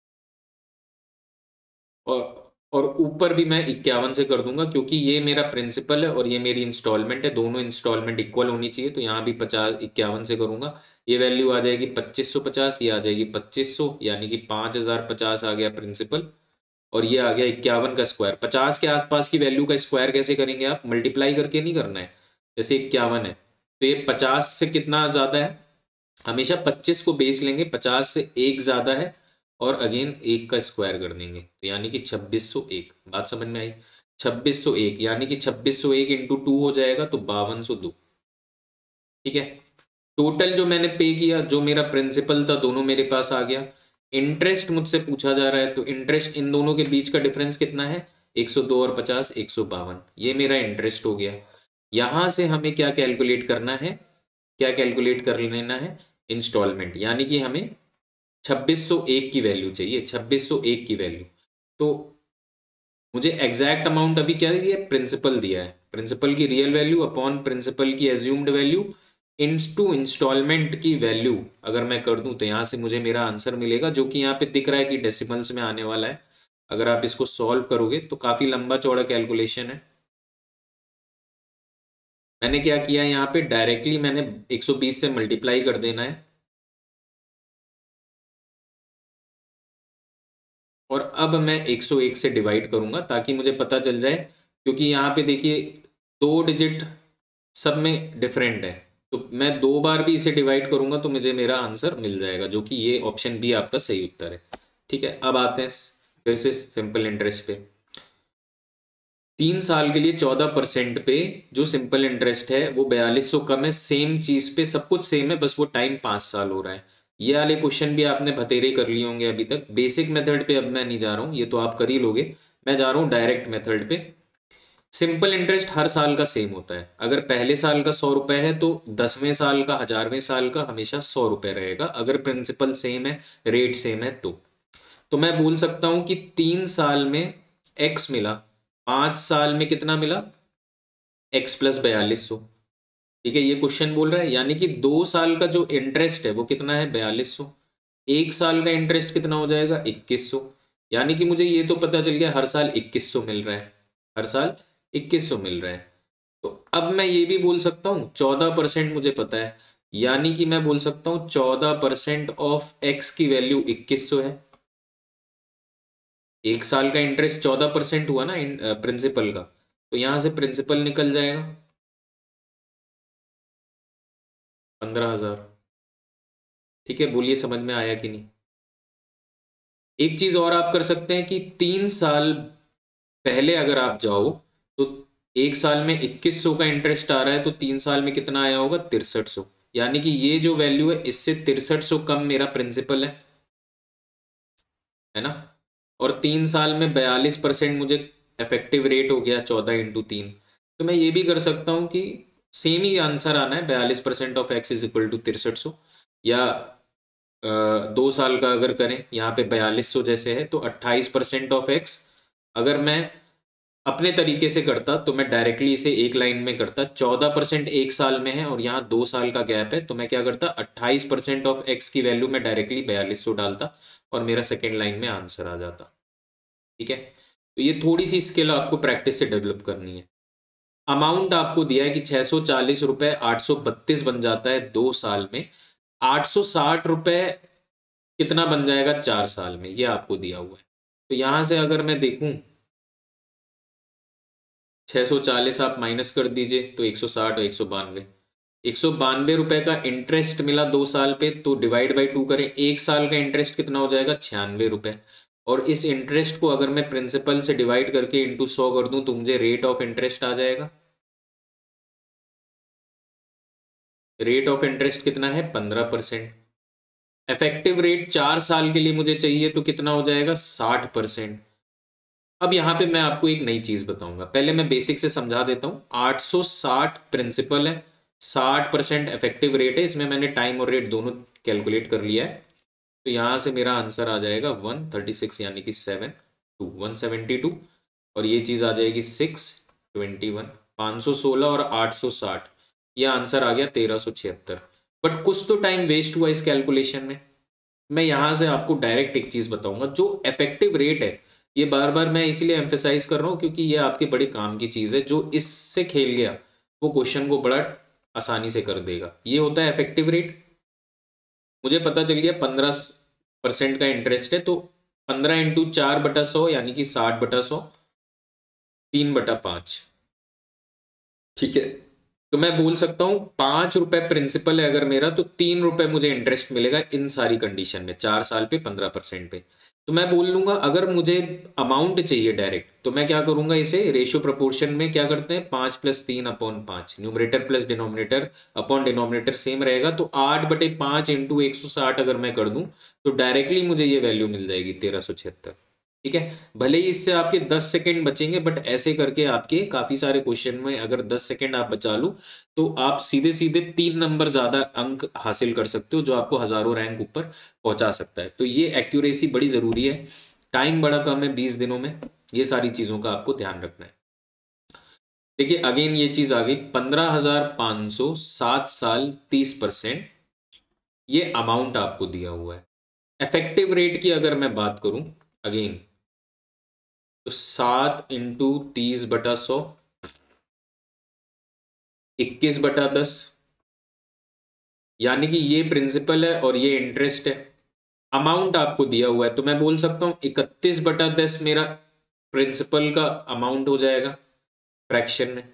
और ऊपर भी मैं 51 से कर दूंगा, क्योंकि ये मेरा प्रिंसिपल है और ये मेरी इंस्टॉलमेंट है, दोनों इंस्टॉलमेंट इक्वल होनी चाहिए। तो यहाँ भी 51 से करूंगा, ये वैल्यू आ जाएगी 2550, ये आ जाएगी 2500, यानी कि 5050 आ गया प्रिंसिपल और ये आ गया 51 का स्क्वायर। 50 के आसपास की वैल्यू का स्क्वायर कैसे करेंगे आप, मल्टीप्लाई करके नहीं करना है। जैसे 51 है तो ये 50 से कितना ज्यादा है, हमेशा 25 को बेस लेंगे, 50 से एक ज्यादा है और अगेन एक का स्क्वायर कर देंगे, तो यानी कि 2601। बात समझ में आई, 2601 यानी कि 2601 इंटू 2 हो जाएगा तो 5202। ठीक है, टोटल जो मैंने पे किया, जो मेरा प्रिंसिपल था, दोनों मेरे पास आ गया। इंटरेस्ट मुझसे पूछा जा रहा है तो इंटरेस्ट इन दोनों के बीच का डिफरेंस कितना है, 102 और 50 152, ये मेरा इंटरेस्ट हो गया। यहां से हमें क्या कैलकुलेट करना है, क्या कैलकुलेट कर लेना है, इंस्टॉलमेंट। यानी कि हमें 2601 की वैल्यू चाहिए, 2601 की वैल्यू। तो मुझे एग्जैक्ट अमाउंट अभी क्या दिया है, प्रिंसिपल दिया है, प्रिंसिपल की रियल वैल्यू अपॉन प्रिंसिपल की एज्यूम्ड वैल्यू इनटू इंस्टॉलमेंट की वैल्यू अगर मैं कर दूं तो यहाँ से मुझे मेरा आंसर मिलेगा, जो कि यहाँ पे दिख रहा है कि डेसिमल्स में आने वाला है। अगर आप इसको सॉल्व करोगे तो काफी लंबा चौड़ा कैलकुलेशन है। मैंने क्या किया यहाँ पे, डायरेक्टली मैंने 120 से मल्टीप्लाई कर देना है, और अब मैं 101 से डिवाइड करूंगा ताकि मुझे पता चल जाए, क्योंकि यहाँ पे देखिए 2 डिजिट सब में डिफरेंट है, तो मैं 2 बार भी इसे डिवाइड करूंगा तो मुझे मेरा आंसर मिल जाएगा, जो कि ये ऑप्शन बी आपका सही उत्तर है। ठीक है, अब आते हैं फिर से सिंपल इंटरेस्ट पे। 3 साल के लिए 14% पे जो सिंपल इंटरेस्ट है वो 4200 कम है, सेम चीज पे सब कुछ सेम है, बस वो टाइम 5 साल हो रहा है। ये वाले क्वेश्चन भी आपने बतेरे कर लिए होंगे अभी तक। बेसिक मेथड पे अब मैं नहीं जा रहा हूँ, ये तो आप कर ही लोगे, मैं जा रहा हूँ डायरेक्ट मेथड पे। सिंपल इंटरेस्ट हर साल का सेम होता है, अगर पहले साल का 100 रुपए है तो 10वें साल का 1000वें साल का हमेशा 100 रुपए रहेगा, अगर प्रिंसिपल सेम है, रेट सेम है तो मैं बोल सकता हूं कि 3 साल में एक्स मिला, 5 साल में कितना मिला, एक्स प्लस 4200। ठीक है, ये क्वेश्चन बोल रहा है, यानी कि 2 साल का जो इंटरेस्ट है वो कितना है, 4200। 1 साल का इंटरेस्ट कितना हो जाएगा, 2100। यानी कि मुझे ये तो पता चल गया हर साल 2100 मिल रहा है, हर साल 2100 मिल रहा है। तो अब मैं ये भी बोल सकता हूँ 14% मुझे पता है, यानी कि मैं बोल सकता हूँ 14% ऑफ एक्स की वैल्यू 2100 है। 1 साल का इंटरेस्ट 14% हुआ ना प्रिंसिपल का, तो यहां से प्रिंसिपल निकल जाएगा 15,000। ठीक है, बोलिए समझ में आया कि नहीं। एक चीज और आप कर सकते हैं कि 3 साल पहले अगर आप जाओ तो 1 साल में 2100 का इंटरेस्ट आ रहा है, तो 3 साल में कितना आया होगा, 6300। यानी कि ये जो वैल्यू है इससे 6300 कम मेरा प्रिंसिपल है ना। और 3 साल में 42% मुझे इफेक्टिव रेट हो गया, 14 × 3। तो मैं ये भी कर सकता हूँ कि सेम ही आंसर आना है, 42% of x is equal to 6300, या 2 साल का अगर करें यहाँ पे 4200 जैसे है तो 28% ऑफ एक्स। अगर मैं अपने तरीके से करता तो मैं डायरेक्टली इसे एक लाइन में करता, 14% 1 साल में है और यहाँ 2 साल का गैप है, तो मैं क्या करता, 28% ऑफ एक्स की वैल्यू में डायरेक्टली 4200 डालता और मेरा सेकेंड लाइन में आंसर आ जाता। ठीक है, तो ये थोड़ी सी स्किल आपको प्रैक्टिस से डेवलप करनी है। अमाउंट आपको दिया है कि 640 रुपए 832 बन जाता है 2 साल में, 860 रुपए कितना बन जाएगा 4 साल में, ये आपको दिया हुआ है। तो यहां से अगर मैं देखूं 640 आप माइनस कर दीजिए तो 160 और 192, 192 रुपए का इंटरेस्ट मिला 2 साल पे, तो डिवाइड बाई 2 करें, 1 साल का इंटरेस्ट कितना हो जाएगा, 96 रुपए। और इस इंटरेस्ट को अगर मैं प्रिंसिपल से डिवाइड करके इंटू 100 कर दूं तो मुझे रेट ऑफ इंटरेस्ट आ जाएगा। रेट ऑफ इंटरेस्ट कितना है, 15%। इफेक्टिव रेट 4 साल के लिए मुझे चाहिए तो कितना हो जाएगा, 60%। अब यहाँ पे मैं आपको एक नई चीज बताऊंगा, पहले मैं बेसिक से समझा देता हूँ। 860 प्रिंसिपल है, 60% इफेक्टिव रेट है, इसमें मैंने टाइम और रेट दोनों कैलकुलेट कर लिया है, तो यहाँ से मेरा आंसर आ जाएगा 136, यानी कि 172, और ये चीज आ जाएगी 621, 516 और 860, ये आंसर आ गया 1376। बट कुछ तो टाइम वेस्ट हुआ इस कैलकुलेशन में। मैं यहां से आपको डायरेक्ट एक चीज बताऊंगा, जो इफेक्टिव रेट है, ये बार बार मैं इसीलिए एम्फेसाइज कर रहा हूं क्योंकि ये आपके बड़े काम की चीज है, जो इससे खेल गया वो क्वेश्चन को बड़ा आसानी से कर देगा। ये होता है इफेक्टिव रेट। मुझे पता चल गया 15% का इंटरेस्ट है, तो 15 × 4/100 यानी कि 60/100, 3/5। ठीक है, तो मैं बोल सकता हूँ 5 रुपए प्रिंसिपल है अगर मेरा, तो 3 रुपए मुझे इंटरेस्ट मिलेगा इन सारी कंडीशन में, 4 साल पे 15% पे। तो मैं बोल लूंगा अगर मुझे अमाउंट चाहिए डायरेक्ट, तो मैं क्या करूंगा, इसे रेशियो प्रोपोर्शन में क्या करते हैं, 5+3/5, numerator plus denominator upon denominator same रहेगा, तो 8/5 × 160 अगर मैं कर दूं तो डायरेक्टली मुझे ये वैल्यू मिल जाएगी 1376। ठीक है, भले ही इससे आपके 10 सेकंड बचेंगे, बट ऐसे करके आपके काफी सारे क्वेश्चन में अगर 10 सेकंड आप बचा लो तो आप सीधे सीधे 3 नंबर ज्यादा अंक हासिल कर सकते हो, जो आपको हजारों रैंक ऊपर पहुंचा सकता है। तो ये एक्यूरेसी बड़ी जरूरी है, टाइम बड़ा कम है 20 दिनों में, ये सारी चीजों का आपको ध्यान रखना है। देखिए अगेन ये चीज आ गई, 15,500, 7 साल, 30%, ये अमाउंट आपको दिया हुआ है। इफेक्टिव रेट की अगर मैं बात करूं अगेन, तो 7 × 30/100, 21/10, यानी कि ये प्रिंसिपल है और ये इंटरेस्ट है। अमाउंट आपको दिया हुआ है तो मैं बोल सकता हूं 31/10 मेरा प्रिंसिपल का अमाउंट हो जाएगा फ्रैक्शन में।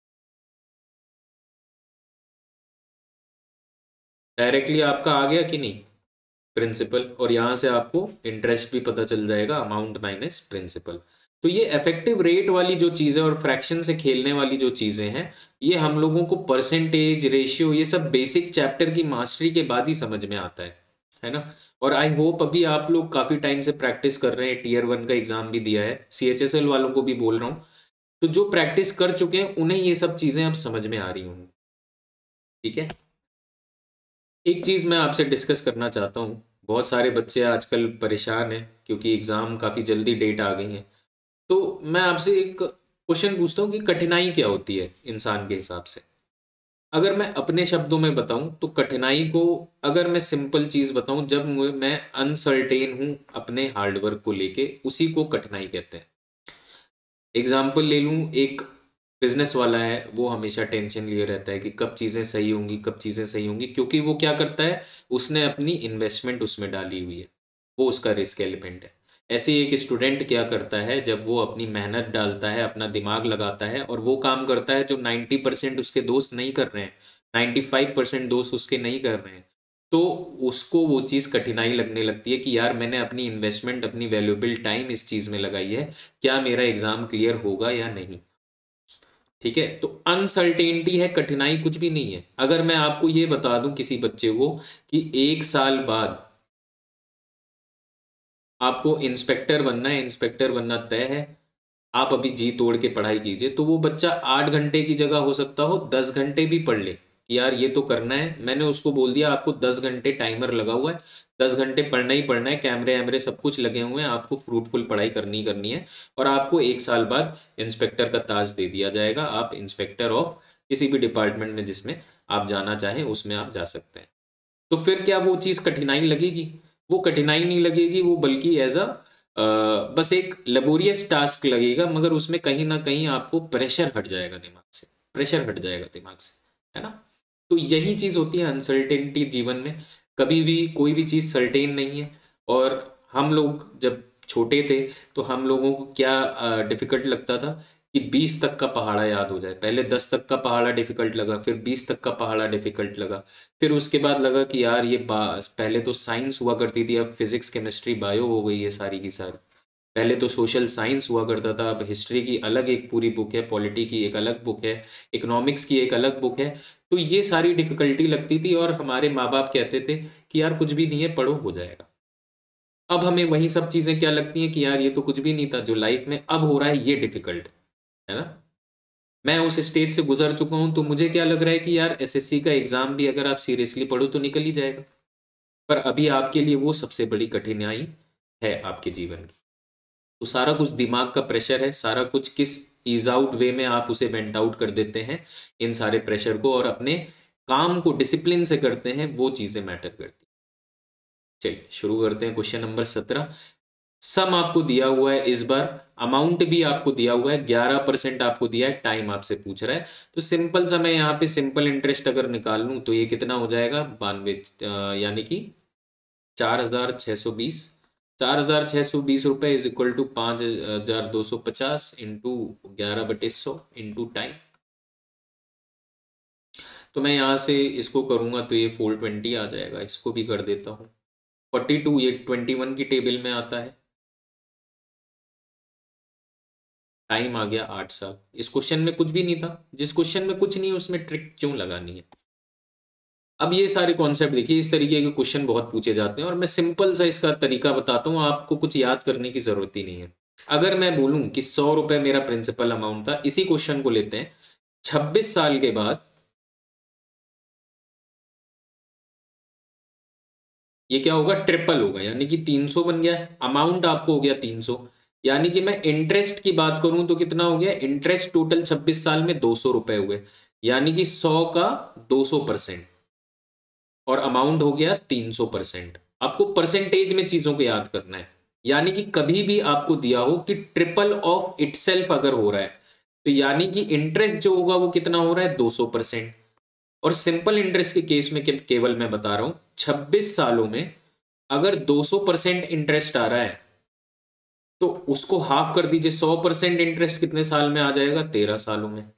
डायरेक्टली आपका आ गया कि नहीं प्रिंसिपल, और यहां से आपको इंटरेस्ट भी पता चल जाएगा, अमाउंट माइनस प्रिंसिपल। तो ये इफेक्टिव रेट वाली जो चीज़ है और फ्रैक्शन से खेलने वाली जो चीज़ें हैं, ये हम लोगों को परसेंटेज, रेशियो, ये सब बेसिक चैप्टर की मास्टरी के बाद ही समझ में आता है ना। और आई होप अभी आप लोग काफ़ी टाइम से प्रैक्टिस कर रहे हैं, Tier 1 का एग्जाम भी दिया है, CHSL वालों को भी बोल रहा हूँ, तो जो प्रैक्टिस कर चुके हैं उन्हें ये सब चीज़ें अब समझ में आ रही होंगी। ठीक है, एक चीज़ मैं आपसे डिस्कस करना चाहता हूँ, बहुत सारे बच्चे आजकल परेशान हैं क्योंकि एग्ज़ाम काफ़ी जल्दी डेट आ गई है। तो मैं आपसे एक क्वेश्चन पूछता हूँ कि कठिनाई क्या होती है इंसान के हिसाब से। अगर मैं अपने शब्दों में बताऊं तो कठिनाई को, अगर मैं सिंपल चीज़ बताऊं, जब मैं अनसर्टेन हूं अपने हार्डवर्क को लेके, उसी को कठिनाई कहते हैं। एग्जाम्पल ले लूं, एक बिजनेस वाला है, वो हमेशा टेंशन लिए रहता है कि कब चीज़ें सही होंगी, कब चीज़ें सही होंगी, क्योंकि वो क्या करता है, उसने अपनी इन्वेस्टमेंट उसमें डाली हुई है, वो उसका रिस्क एलिमेंट है। ऐसे ही एक स्टूडेंट क्या करता है, जब वो अपनी मेहनत डालता है, अपना दिमाग लगाता है और वो काम करता है जो 90% उसके दोस्त नहीं कर रहे हैं, 95% दोस्त उसके नहीं कर रहे हैं, तो उसको वो चीज़ कठिनाई लगने लगती है कि यार मैंने अपनी इन्वेस्टमेंट, अपनी वैल्यूएबल टाइम इस चीज़ में लगाई है, क्या मेरा एग्ज़ाम क्लियर होगा या नहीं। ठीक है, तो अनसर्टेनिटी है, कठिनाई कुछ भी नहीं है। अगर मैं आपको ये बता दूं किसी बच्चे को कि 1 साल बाद आपको इंस्पेक्टर बनना है, इंस्पेक्टर बनना तय है, आप अभी जी तोड़ के पढ़ाई कीजिए, तो वो बच्चा 8 घंटे की जगह हो सकता हो 10 घंटे भी पढ़ ले कि यार ये तो करना है। मैंने उसको बोल दिया आपको 10 घंटे टाइमर लगा हुआ है, 10 घंटे पढ़ना ही पढ़ना है, कैमरे वैमरे सब कुछ लगे हुए हैं, आपको फ्रूटफुल पढ़ाई करनी करनी है, और आपको 1 साल बाद इंस्पेक्टर का ताज दे दिया जाएगा, आप इंस्पेक्टर ऑफ किसी भी डिपार्टमेंट में जिसमें आप जाना चाहें उसमें आप जा सकते हैं। तो फिर क्या वो चीज़ कठिनाई लगेगी? वो कठिनाई नहीं लगेगी, वो बल्कि एज अ बस एक लेबोरियस टास्क लगेगा, मगर उसमें कहीं ना कहीं आपको प्रेशर हट जाएगा दिमाग से, प्रेशर हट जाएगा दिमाग से, है ना। तो यही चीज़ होती है अनसर्टेनिटी जीवन में, कभी भी कोई भी चीज़ सर्टेन नहीं है। और हम लोग जब छोटे थे तो हम लोगों को क्या डिफ़िकल्ट लगता था कि 20 तक का पहाड़ा याद हो जाए। पहले 10 तक का पहाड़ा डिफ़िकल्ट लगा, फिर 20 तक का पहाड़ा डिफ़िकल्ट लगा, फिर उसके बाद लगा कि यार ये पहले तो साइंस हुआ करती थी, अब फिजिक्स केमिस्ट्री बायो हो गई है सारी की सारी। पहले तो सोशल साइंस हुआ करता था, अब हिस्ट्री की अलग एक पूरी बुक है, पॉलिटी की एक अलग बुक है, इकोनॉमिक्स की एक अलग बुक है। तो ये सारी डिफ़िकल्टी लगती थी और हमारे माँ बाप कहते थे कि यार कुछ भी नहीं है, पढ़ो हो जाएगा। अब हमें वही सब चीज़ें क्या लगती हैं कि यार ये तो कुछ भी नहीं था, जो लाइफ में अब हो रहा है ये डिफ़िकल्ट है ना। मैं उस स्टेज से गुजर चुका हूं, तो मुझे क्या लग रहा है कि यार एसएससी का एग्जाम भी अगर आप सीरियसली पढ़ो तो निकल ही जाएगा, पर अभी आपके लिए वो सबसे बड़ी कठिनाई है आपके जीवन की। तो सारा कुछ दिमाग का प्रेशर है, सारा कुछ किस ईज आउट वे में आप उसे वेंट आउट कर देते हैं इन सारे प्रेशर को, और अपने काम को डिसिप्लिन से करते हैं, वो चीजें मैटर करती हैं। चलिए शुरू करते हैं क्वेश्चन नंबर 17। सम आपको दिया हुआ है, इस बार अमाउंट भी आपको दिया हुआ है, 11% आपको दिया है, टाइम आपसे पूछ रहा है। तो सिंपल सा मैं यहाँ पे सिंपल इंटरेस्ट अगर निकाल लूँ तो ये कितना हो जाएगा, 92, यानी कि 4,620, 4,620 रुपये is equal to 5,250 into 11/100 into time. तो मैं यहाँ से इसको करूँगा तो ये 420 आ जाएगा, इसको भी कर देता हूँ 42, ये 21 की टेबल में आता है। टाइम आ गया 8 साल। इस क्वेश्चन में कुछ भी नहीं था, जिस क्वेश्चन में कुछ नहीं उसमें ट्रिक क्यों लगानी है। अब ये सारे कॉन्सेप्ट देखिए, इस तरीके के क्वेश्चन बहुत पूछे जाते हैं और मैं सिंपल सा इसका तरीका बताता हूँ, आपको कुछ याद करने की जरूरत ही नहीं है। अगर मैं बोलूं कि 100 रुपए मेरा प्रिंसिपल अमाउंट था, इसी क्वेश्चन को लेते हैं, 26 साल के बाद ये क्या होगा, ट्रिपल होगा, यानी कि 300 बन गया, अमाउंट आपको हो गया 300। यानी कि मैं इंटरेस्ट की बात करूं तो कितना हो गया, इंटरेस्ट टोटल 26 साल में 200 रुपए हुए, यानी कि 100 का 200%, और अमाउंट हो गया 300%। आपको परसेंटेज में चीजों को याद करना है, यानी कि कभी भी आपको दिया हो कि ट्रिपल ऑफ इटसेल्फ अगर हो रहा है, तो यानी कि इंटरेस्ट जो होगा वो कितना हो रहा है, 200%। और सिंपल इंटरेस्ट के केस में केवल मैं बता रहा हूं 26 सालों में अगर 200% इंटरेस्ट आ रहा है तो उसको हाफ कर दीजिए, 100% इंटरेस्ट कितने साल में आ जाएगा, 13 सालों में।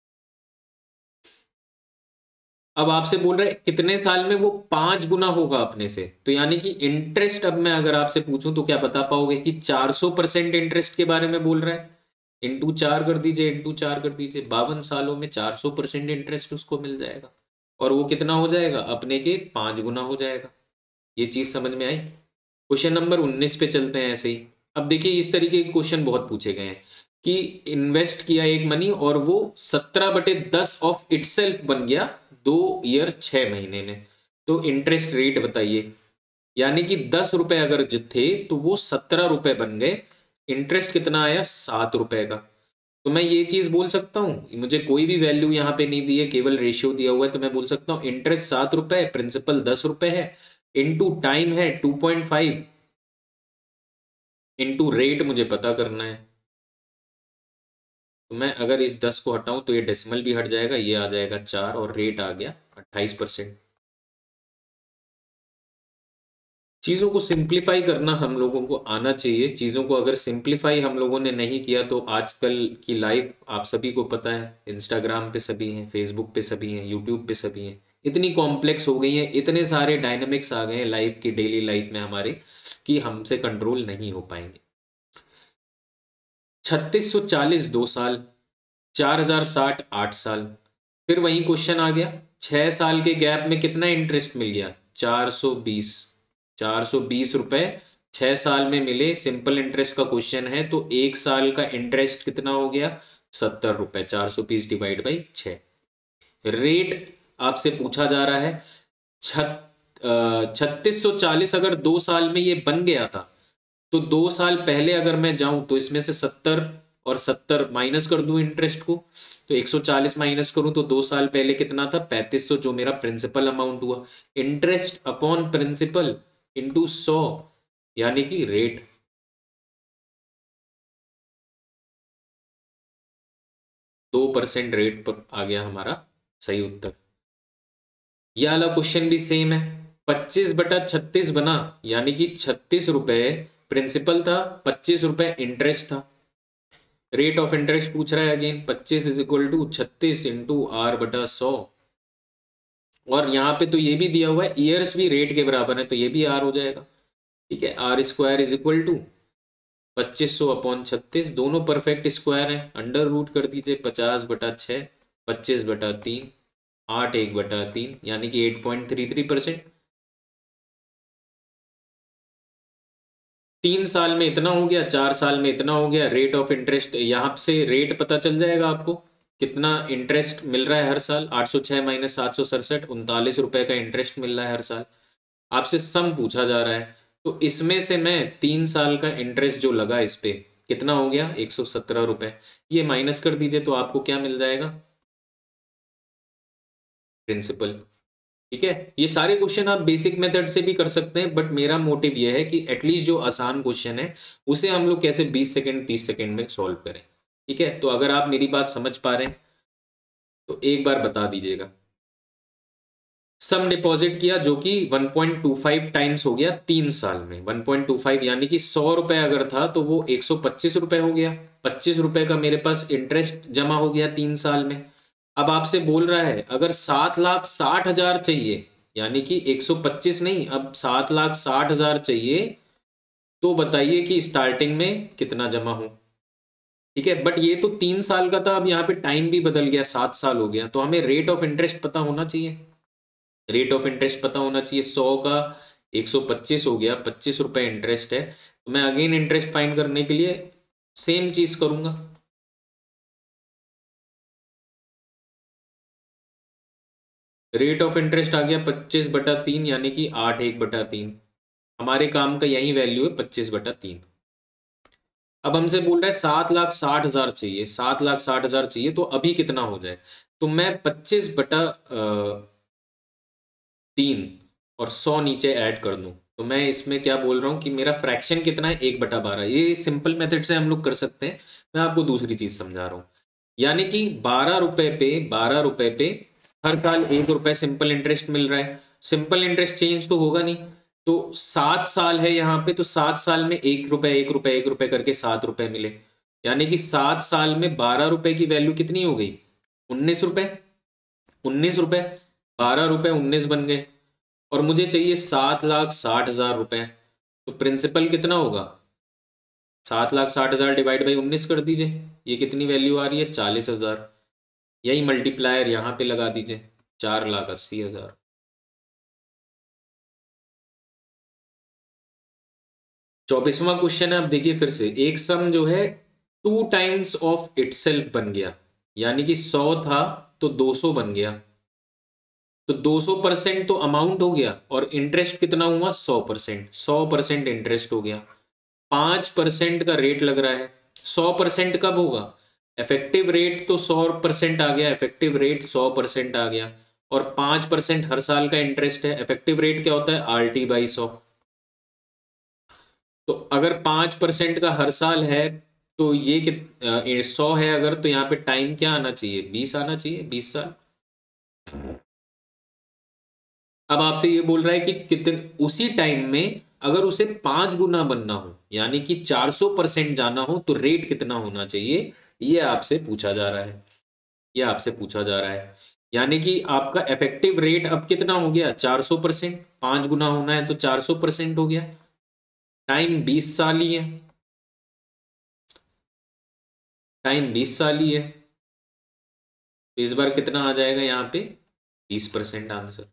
अब आपसे बोल रहे हैं कितने साल में वो 5 गुना होगा अपने से, तो यानी कि इंटरेस्ट, अब मैं अगर आपसे पूछूं तो क्या बता पाओगे कि 400% इंटरेस्ट के बारे में बोल रहा है, इंटू 4 कर दीजिए, इंटू 4 कर दीजिए, 52 सालों में 400% इंटरेस्ट उसको मिल जाएगा, और वो कितना हो जाएगा, अपने के 5 गुना हो जाएगा। ये चीज समझ में आई। क्वेश्चन नंबर 19 पे चलते हैं ऐसे ही। अब देखिए इस तरीके के क्वेश्चन बहुत पूछे गए हैं कि इन्वेस्ट किया एक मनी और वो 17/10 ऑफ इटसेल्फ बन गया 2 ईयर 6 महीने में, तो इंटरेस्ट रेट बताइए। यानी कि 10 रुपए अगर जो थे तो वो 17 रुपए बन गए, इंटरेस्ट कितना आया, 7 रुपए का। तो मैं ये चीज बोल सकता हूं, मुझे कोई भी वैल्यू यहाँ पे नहीं दी है, केवल रेशियो दिया हुआ है, तो मैं बोल सकता हूँ इंटरेस्ट 7 रुपए, प्रिंसिपल 10 रुपए है, इनटू टाइम है 2.5, इनटू रेट मुझे पता करना है। तो मैं अगर इस 10 को हटाऊं तो ये डेसिमल भी हट जाएगा, ये आ जाएगा 4, और रेट आ गया 28%। चीज़ों को सिंप्लीफाई करना हम लोगों को आना चाहिए। चीज़ों को अगर सिंप्लीफाई हम लोगों ने नहीं किया तो आजकल की लाइफ आप सभी को पता है, इंस्टाग्राम पे सभी हैं, फेसबुक पे सभी हैं, यूट्यूब पे सभी हैं, इतनी कॉम्प्लेक्स हो गई है, इतने सारे डायनामिक्स आ गए हैं लाइफ की, डेली लाइफ में हमारे, कि हमसे कंट्रोल नहीं हो पाएंगे। 3640 2 साल, 4060 8 साल, फिर वही क्वेश्चन आ गया, 6 साल के गैप में कितना इंटरेस्ट मिल गया, 420 रुपए 6 साल में मिले। सिंपल इंटरेस्ट का क्वेश्चन है तो 1 साल का इंटरेस्ट कितना हो गया, 70 रुपए, 420 डिवाइड बाई 6। रेट आपसे पूछा जा रहा है 3640, अगर 2 साल में ये बन गया था तो 2 साल पहले अगर मैं जाऊं तो इसमें से 70 और 70 माइनस कर दूं इंटरेस्ट को, तो 140 माइनस करूं तो 2 साल पहले कितना था, 3500, जो मेरा प्रिंसिपल अमाउंट हुआ। इंटरेस्ट अपॉन प्रिंसिपल इंटू 100, यानी कि रेट। दो % रेट पर आ गया हमारा सही उत्तर। यह वाला क्वेश्चन भी सेम है, 25/36 बना, यानी कि 36 रुपए प्रिंसिपल था, 25 रुपए इंटरेस्ट था। रेट ऑफ इंटरेस्ट पूछ रहा है again, 25 is equal to 36 into R/100, और यहाँ पे तो ये भी दिया हुआ है ईयर्स भी रेट के बराबर है, तो ये भी R हो जाएगा। ठीक है, R² is equal to 2500 upon 36, दोनों परफेक्ट स्क्वायर है, अंडर रूट कर दीजिए, 50/6, 25/3, 8 1/3, यानी कि 8.33%। 3 साल में इतना हो गया, 4 साल में इतना हो गया। रेट ऑफ इंटरेस्ट, यहाँ से रेट पता चल जाएगा आपको, कितना इंटरेस्ट मिल रहा है हर साल, 806 माइनस 767, 39 रुपए का इंटरेस्ट मिल रहा है हर साल। आपसे सम पूछा जा रहा है, तो इसमें से मैं 3 साल का इंटरेस्ट जो लगा इस पे कितना हो गया, 117 रुपए, ये माइनस कर दीजिए तो आपको क्या मिल जाएगा, प्रिंसिपल। ठीक है, ये सारे क्वेश्चन आप बेसिक मेथड से भी कर सकते हैं, बट मेरा मोटिव ये है कि एटलीस्ट जो आसान क्वेश्चन है उसे हम लोग कैसे 20 सेकंड 30 सेकंड में सॉल्व करें। ठीक है, तो अगर आप मेरी बात समझ पा रहे हैं तो एक बार बता दीजिएगा। सम डिपॉजिट किया जो कि 1.25 टाइम्स हो गया 3 साल में, 1.25 यानी कि 100 रुपए अगर था तो वो 125 रुपए हो गया, 25 रुपए का मेरे पास इंटरेस्ट जमा हो गया 3 साल में। अब आपसे बोल रहा है अगर 7,60,000 चाहिए, यानी कि 125 नहीं, अब 7,60,000 चाहिए, तो बताइए कि स्टार्टिंग में कितना जमा हो। ठीक है, बट ये तो 3 साल का था, अब यहाँ पे टाइम भी बदल गया, 7 साल हो गया, तो हमें रेट ऑफ इंटरेस्ट पता होना चाहिए। रेट ऑफ इंटरेस्ट पता होना चाहिए, 100 का 125 हो गया, 25 रुपये इंटरेस्ट है, तो मैं अगेन इंटरेस्ट फाइंड करने के लिए सेम चीज करूंगा। रेट ऑफ इंटरेस्ट आ गया 25/3 यानी कि 8/1/3। हमारे काम का यही वैल्यू है 25/3। अब हमसे बोल रहा है 7,60,000 चाहिए, 7,60,000 चाहिए, तो अभी कितना हो जाए? तो मैं 25/3 और 100 नीचे ऐड कर दूं, तो मैं इसमें क्या बोल रहा हूं कि मेरा फ्रैक्शन कितना है? 1/12। ये सिंपल मेथड से हम लोग कर सकते हैं। मैं आपको दूसरी चीज समझा रहा हूं, यानी कि 12 रुपए पे हर साल 1 रुपए सिंपल इंटरेस्ट मिल रहा है। सिंपल इंटरेस्ट चेंज तो होगा नहीं, तो 7 साल है यहाँ पे, तो 7 साल में 1 रुपए 1 रुपए 1 रुपए करके 7 रुपए मिले, यानी कि 7 साल में 12 रुपए की वैल्यू कितनी हो गई? 19 रुपए। 19 रुपए, 12 रुपए 19 बन गए, और मुझे चाहिए 7,60,000 रुपए। तो प्रिंसिपल कितना होगा? 7,60,000 डिवाइड बाई 19 कर दीजिए, ये कितनी वैल्यू आ रही है? 40,000। यही मल्टीप्लायर यहाँ पे लगा दीजिए, 4,80,000। 24वां क्वेश्चन है। अब देखिए फिर से एक सम जो है 2 टाइम्स ऑफ इटसेल्फ बन गया, यानी कि 100 था तो 200 बन गया, तो 200% तो अमाउंट हो गया, और इंटरेस्ट कितना हुआ? 100%। 100% इंटरेस्ट हो गया। 5% का रेट लग रहा है। 100% कब होगा? इफेक्टिव रेट तो 100% आ गया, इफेक्टिव रेट 100% आ गया, और 5% हर साल का इंटरेस्ट है। इफेक्टिव रेट क्या होता है? RT/100। तो अगर 5% का हर साल है, तो ये 100 है अगर, तो यहाँ पे टाइम क्या आना चाहिए? 20 आना चाहिए, 20 साल। अब आपसे ये बोल रहा है कि कितने उसी टाइम में अगर उसे 5 गुना बनना हो, यानी कि 400% जाना हो, तो रेट कितना होना चाहिए? ये आपसे पूछा जा रहा है, ये आपसे पूछा जा रहा है। यानी कि आपका इफेक्टिव रेट अब कितना हो गया? 400%। 5 गुना होना है तो 400% हो गया। टाइम 20 साल ही है, टाइम 20 साल ही है, तो इस बार कितना आ जाएगा यहाँ पे? 20% आंसर।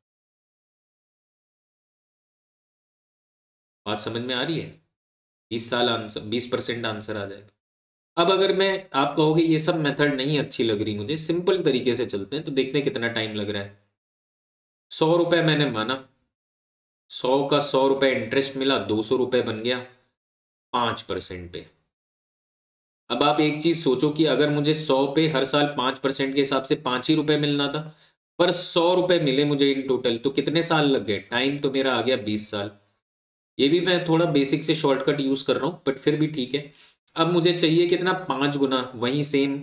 बात समझ में आ रही है? 20 साल आंसर, 20% आंसर आ जाएगा। अब अगर मैं, आप कहोगे ये सब मेथड नहीं अच्छी लग रही मुझे, सिंपल तरीके से चलते हैं, तो देखते हैं कितना टाइम लग रहा है। 100 रुपए मैंने माना, 100 का 100 रुपए इंटरेस्ट मिला, 200 रुपए बन गया 5% पे। अब आप एक चीज सोचो कि अगर मुझे 100 पे हर साल 5% के हिसाब से 5 ही रुपए मिलना था, पर 100 रुपए मिले मुझे इन टोटल, तो कितने साल लग गए? टाइम तो मेरा आ गया 20 साल। ये भी मैं थोड़ा बेसिक से शॉर्टकट यूज कर रहा हूँ, बट फिर भी ठीक है। अब मुझे चाहिए कितना? 5 गुना, वही सेम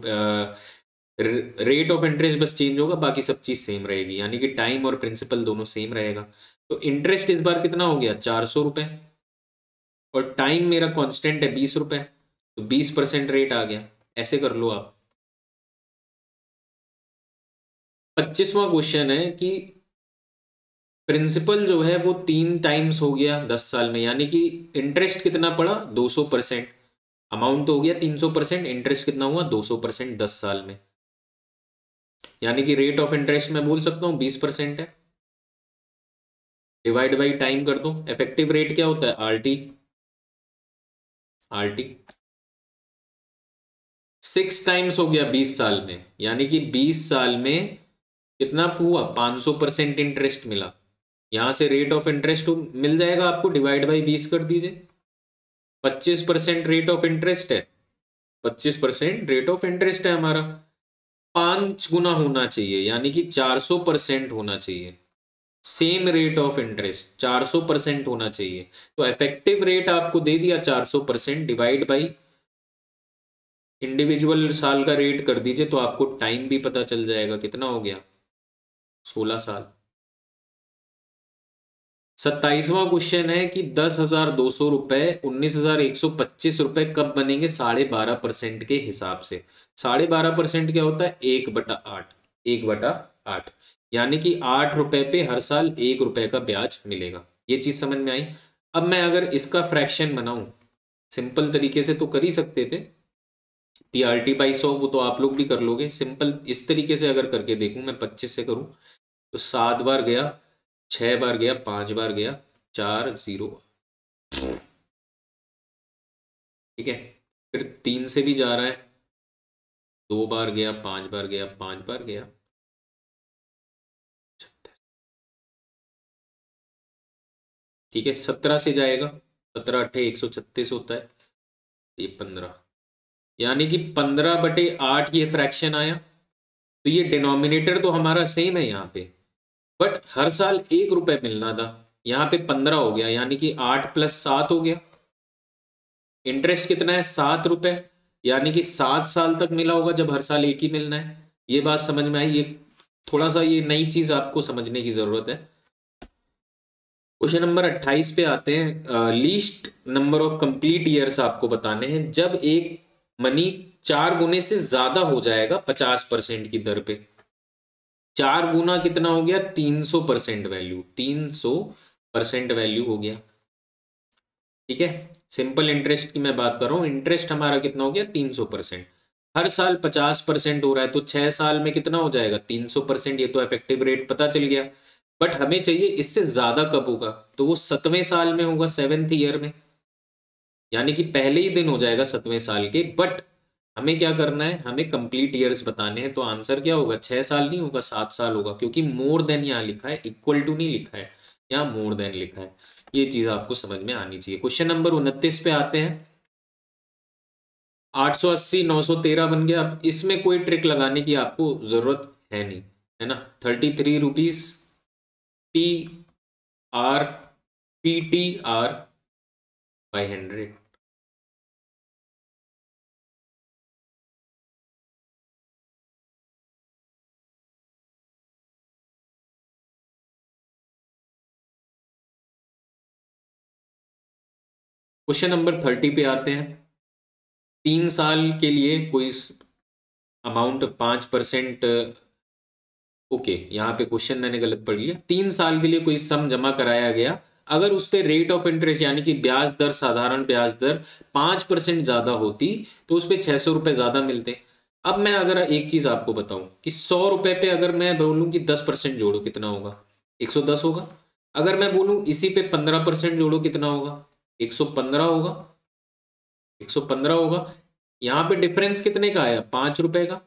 रेट ऑफ इंटरेस्ट बस चेंज होगा, बाकी सब चीज सेम रहेगी, यानी कि टाइम और प्रिंसिपल दोनों सेम रहेगा। तो इंटरेस्ट इस बार कितना हो गया? 400 रुपए, और टाइम मेरा कांस्टेंट है 20 रुपए, तो 20% रेट आ गया। ऐसे कर लो आप। 25वां क्वेश्चन है कि प्रिंसिपल जो है वो 3 टाइम्स हो गया 10 साल में, यानी कि इंटरेस्ट कितना पड़ा? 200%। अमाउंट तो हो गया 300%, इंटरेस्ट कितना हुआ? 200% 10 साल में, यानी कि रेट ऑफ इंटरेस्ट मैं बोल सकता हूँ 20% है। डिवाइड बाई टाइम कर दो। इफेक्टिव रेट क्या होता है? RT। 6 टाइम्स हो गया 20 साल में, यानी कि 20 साल में कितना हुआ? 500% इंटरेस्ट मिला। यहां से रेट ऑफ इंटरेस्ट मिल जाएगा आपको, डिवाइड बाई 20 कर दीजिए। 25% रेट ऑफ इंटरेस्ट है, 25% रेट ऑफ इंटरेस्ट है हमारा। 5 गुना होना चाहिए, यानी कि 400% होना चाहिए। सेम रेट ऑफ इंटरेस्ट 400% होना चाहिए, तो इफेक्टिव रेट आपको दे दिया 400%, डिवाइड बाई इंडिविजुअल साल का रेट कर दीजिए, तो आपको टाइम भी पता चल जाएगा कितना हो गया? 16 साल। 27वां क्वेश्चन है कि 10,200 रुपए 19,125 रुपए कब बनेंगे? 12.5% के हिसाब से। 12.5% क्या होता है? 1/8। 1/8, यानी कि 8 रुपए पे हर साल 1 रुपए का ब्याज मिलेगा। ये चीज समझ में आई? अब मैं अगर इसका फ्रैक्शन बनाऊं, सिंपल तरीके से तो कर ही सकते थे, PRT/100, वो तो आप लोग भी कर लोगे। सिंपल इस तरीके से अगर करके देखूं, मैं 25 से करूं, तो 7 बार गया, 6 बार गया, 5 बार गया, 4 0। ठीक है, फिर 3 से भी जा रहा है, 2 बार गया, 5 बार गया, 5 बार गया। ठीक है, 17 से जाएगा, 17 अट्ठे 136 होता है, ये 15, यानी कि 15/8 ये फ्रैक्शन आया। तो ये डिनोमिनेटर तो हमारा सेम है यहाँ पे, बट हर साल 1 रुपए मिलना था, यहाँ पे 15 हो गया, यानी कि 8 + 7 हो गया। इंटरेस्ट कितना है? 7 रुपए, यानी कि 7 साल तक मिला होगा जब हर साल एक ही मिलना है। ये बात समझ में आई? ये थोड़ा सा ये नई चीज आपको समझने की जरूरत है। क्वेश्चन नंबर 28 पे आते हैं। Least number of complete years आपको बताने हैं जब एक मनी 4 गुने से ज्यादा हो जाएगा 50% की दर पे। 4 गुना कितना हो गया? 300% वैल्यू, 300% वैल्यू हो गया। ठीक है, सिंपल इंटरेस्ट की मैं बात कर रहा हूं। इंटरेस्ट हमारा कितना हो गया? 300%। हर साल 50% हो रहा है, तो 6 साल में कितना हो जाएगा? 300%। ये तो इफेक्टिव रेट पता चल गया, बट हमें चाहिए इससे ज्यादा कब होगा, तो वो 7वें साल में होगा, 7th ईयर में, यानी कि पहले ही दिन हो जाएगा 7वें साल के। बट हमें क्या करना है? हमें कंप्लीट ईयर्स बताने हैं, तो आंसर क्या होगा? 6 साल नहीं होगा, 7 साल होगा, क्योंकि मोर देन यहाँ लिखा है, इक्वल टू नहीं लिखा है, यहाँ मोर देन लिखा है। ये चीज आपको समझ में आनी चाहिए। क्वेश्चन नंबर 29 पे आते हैं। 880 913 बन गया। अब इसमें कोई ट्रिक लगाने की आपको जरूरत है नहीं, है ना। 33 rupees PR PTR/100। Question number 30 पे आते हैं। 3 साल के लिए कोई अमाउंट 5%। ओके, यहाँ पे क्वेश्चन मैंने गलत पढ़ लिया। 3 साल के लिए कोई सम जमा कराया गया, अगर उस पर रेट ऑफ इंटरेस्ट यानी कि ब्याज दर, साधारण ब्याज दर 5% ज्यादा होती तो उस पर 600 रुपये ज्यादा मिलते। अब मैं अगर एक चीज आपको बताऊं कि 100 रुपए पे अगर मैं बोलूं कि 10% जोड़ो, कितना होगा? 110 होगा। अगर मैं बोलूं इसी पे 15% जोड़ो, कितना होगा? 115 होगा। 115 होगा। यहाँ पे डिफरेंस कितने का आया? 5 रुपए का।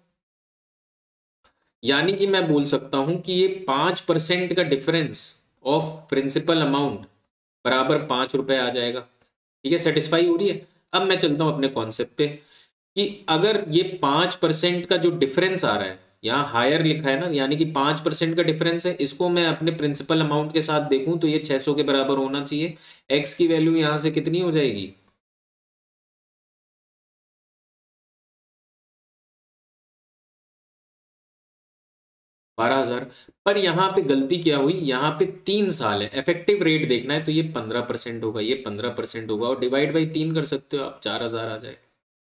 यानी कि मैं बोल सकता हूं कि ये 5% का डिफरेंस ऑफ प्रिंसिपल अमाउंट बराबर 5 रुपए आ जाएगा। ठीक है, सेटिस्फाई हो रही है? अब मैं चलता हूं अपने कॉन्सेप्ट पे कि अगर ये 5% का जो डिफरेंस आ रहा है, यहाँ हायर लिखा है ना, यानी कि 5% का डिफरेंस है, इसको मैं अपने प्रिंसिपल अमाउंट के साथ देखूं तो ये 600 के बराबर होना चाहिए। एक्स की वैल्यू यहां से कितनी हो जाएगी? 12,000। पर यहाँ पे गलती क्या हुई? यहाँ पे 3 साल है, इफेक्टिव रेट देखना है, तो ये 15% होगा, ये 15% होगा, और डिवाइड बाई 3 कर सकते हो आप, 4,000 आ जाए।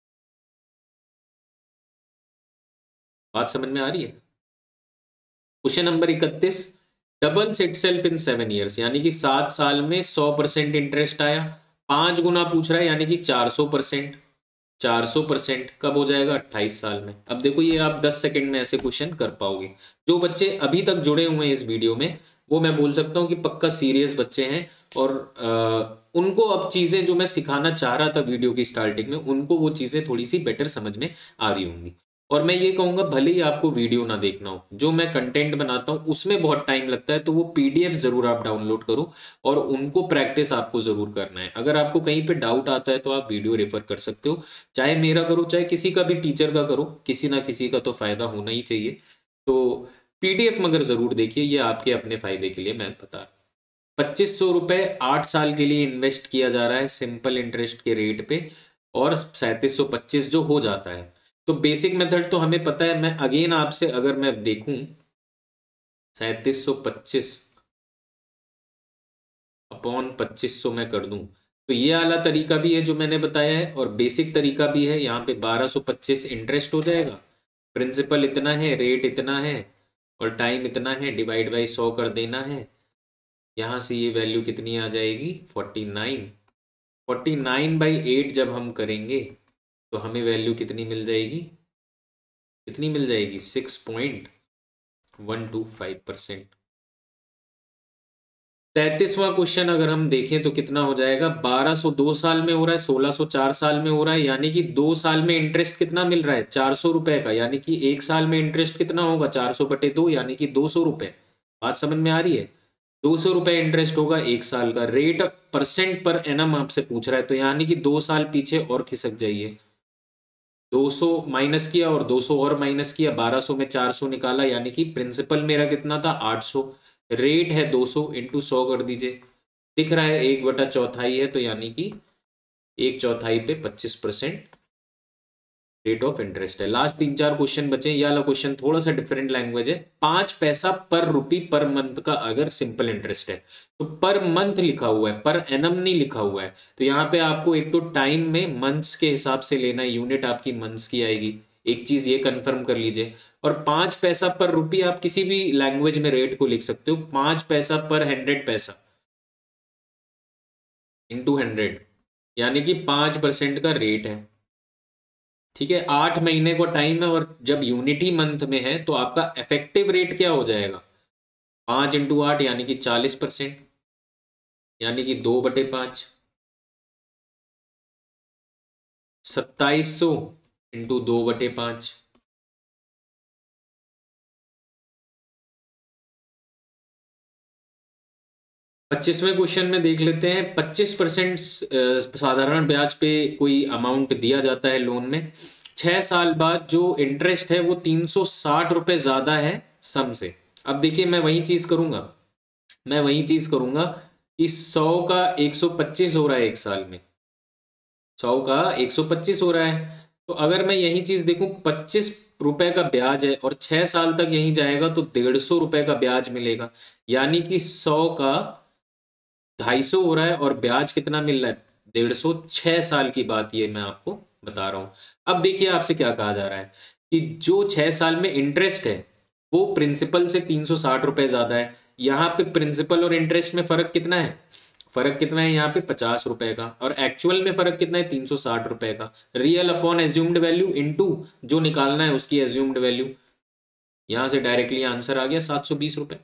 बात समझ में आ रही है? Question number 31। Doubles itself in 7 years, यानी कि 7 साल में 100% इंटरेस्ट आया। 5 गुना पूछ रहा है, यानी कि 400%। 400% कब हो जाएगा? 28 साल में। अब देखो, ये आप 10 सेकंड में ऐसे क्वेश्चन कर पाओगे। जो बच्चे अभी तक जुड़े हुए हैं इस वीडियो में, वो मैं बोल सकता हूँ कि पक्का सीरियस बच्चे हैं, और उनको अब चीज़ें जो मैं सिखाना चाह रहा था वीडियो की स्टार्टिंग में, उनको वो चीज़ें थोड़ी सी बेटर समझ में आ रही होंगी। और मैं ये कहूँगा, भले ही आपको वीडियो ना देखना हो, जो मैं कंटेंट बनाता हूँ उसमें बहुत टाइम लगता है, तो वो PDF ज़रूर आप डाउनलोड करो, और उनको प्रैक्टिस आपको ज़रूर करना है। अगर आपको कहीं पे डाउट आता है तो आप वीडियो रेफर कर सकते हो, चाहे मेरा करो, चाहे किसी का भी टीचर का करो, किसी ना किसी का तो फायदा होना ही चाहिए। तो PDF मगर ज़रूर देखिए, ये आपके अपने फायदे के लिए मैं बता रहा हूँ। 2500 रुपये 8 साल के लिए इन्वेस्ट किया जा रहा है सिंपल इंटरेस्ट के रेट पे, और 3725 जो हो जाता है। तो बेसिक मेथड तो हमें पता है। मैं अगेन आपसे अगर मैं देखूं, 3725 अपॉन 2500 में कर दूं, तो ये वाला तरीका भी है जो मैंने बताया है, और बेसिक तरीका भी है। यहाँ पे 1225 इंटरेस्ट हो जाएगा, प्रिंसिपल इतना है, रेट इतना है, और टाइम इतना है, डिवाइड बाई 100 कर देना है। यहाँ से ये वैल्यू कितनी आ जाएगी? 49। 49/8 जब हम करेंगे तो हमें वैल्यू कितनी मिल जाएगी? कितनी मिल जाएगी? 6.125%। 33वां क्वेश्चन अगर हम देखें तो कितना हो जाएगा, 1200 2 साल में हो रहा है, 1600 4 साल में हो रहा है, यानी कि 2 साल में इंटरेस्ट कितना मिल रहा है, 400 रुपए का, यानी कि 1 साल में इंटरेस्ट कितना होगा, 400/2, यानी कि 200 रुपए। बात समझ में आ रही है? 200 रुपए इंटरेस्ट होगा 1 साल का। रेट परसेंट पर एनम आपसे पूछ रहा है, तो यानी कि 2 साल पीछे और खिसक जाइए। 200 माइनस किया और 200 और माइनस किया, 1200 में 400 निकाला, यानी कि प्रिंसिपल मेरा कितना था, 800। रेट है 200 इंटू 100 कर दीजिए, दिख रहा है 1/4 है, तो यानी कि 1/4 पे 25% रेट ऑफ इंटरेस्ट है। लास्ट 3-4 क्वेश्चन बचे। ये वाला क्वेश्चन थोड़ा सा डिफरेंट लैंग्वेज है। 5 पैसा पर रुपी पर मंथ का अगर सिंपल इंटरेस्ट है, तो पर मंथ लिखा हुआ है, पर एनम नहीं लिखा हुआ है, तो यहाँ पे आपको एक तो टाइम में मंथ्स के हिसाब से लेना है, यूनिट आपकी मंथ्स की आएगी, एक चीज ये कंफर्म कर लीजिए। और 5 पैसा पर रुपी आप किसी भी लैंग्वेज में रेट को लिख सकते हो, 5 पैसा पर 100 पैसा इंटू 100, यानी कि 5% का रेट है। ठीक है, 8 महीने को टाइम है, और जब यूनिटी मंथ में है तो आपका इफेक्टिव रेट क्या हो जाएगा, 5 इंटू 8 यानी कि 40%, यानी कि 2/5, 2700 इंटू 2/5। 25वें क्वेश्चन में देख लेते हैं। 25% साधारण ब्याज पे कोई अमाउंट दिया जाता है लोन में। 6 साल बाद जो इंटरेस्ट है वो 360 रुपए ज्यादा है सम से। अब देखिए मैं वही चीज करूंगा, कि 100 का 125 हो रहा है एक साल में, 100 का 125 हो रहा है, तो अगर मैं यही चीज देखूं, 25 रुपए का ब्याज है और 6 साल तक यही जाएगा तो 150 रुपए का ब्याज मिलेगा, यानी कि 100 का 250 हो रहा है और ब्याज कितना मिल रहा है, 150। 6 साल की बात ये मैं आपको बता रहा हूं। अब देखिए आपसे क्या कहा जा रहा है कि जो 6 साल में इंटरेस्ट है वो प्रिंसिपल से 360 रुपए ज्यादा है। यहाँ पे प्रिंसिपल और इंटरेस्ट में फर्क कितना है, यहाँ पे 50 रुपए का, और एक्चुअल में फर्क कितना है, 360 रुपए का। Real upon assumed value into जो निकालना है उसकी एज्यूम्ड वैल्यू, यहां से डायरेक्टली आंसर आ गया 720 रुपए।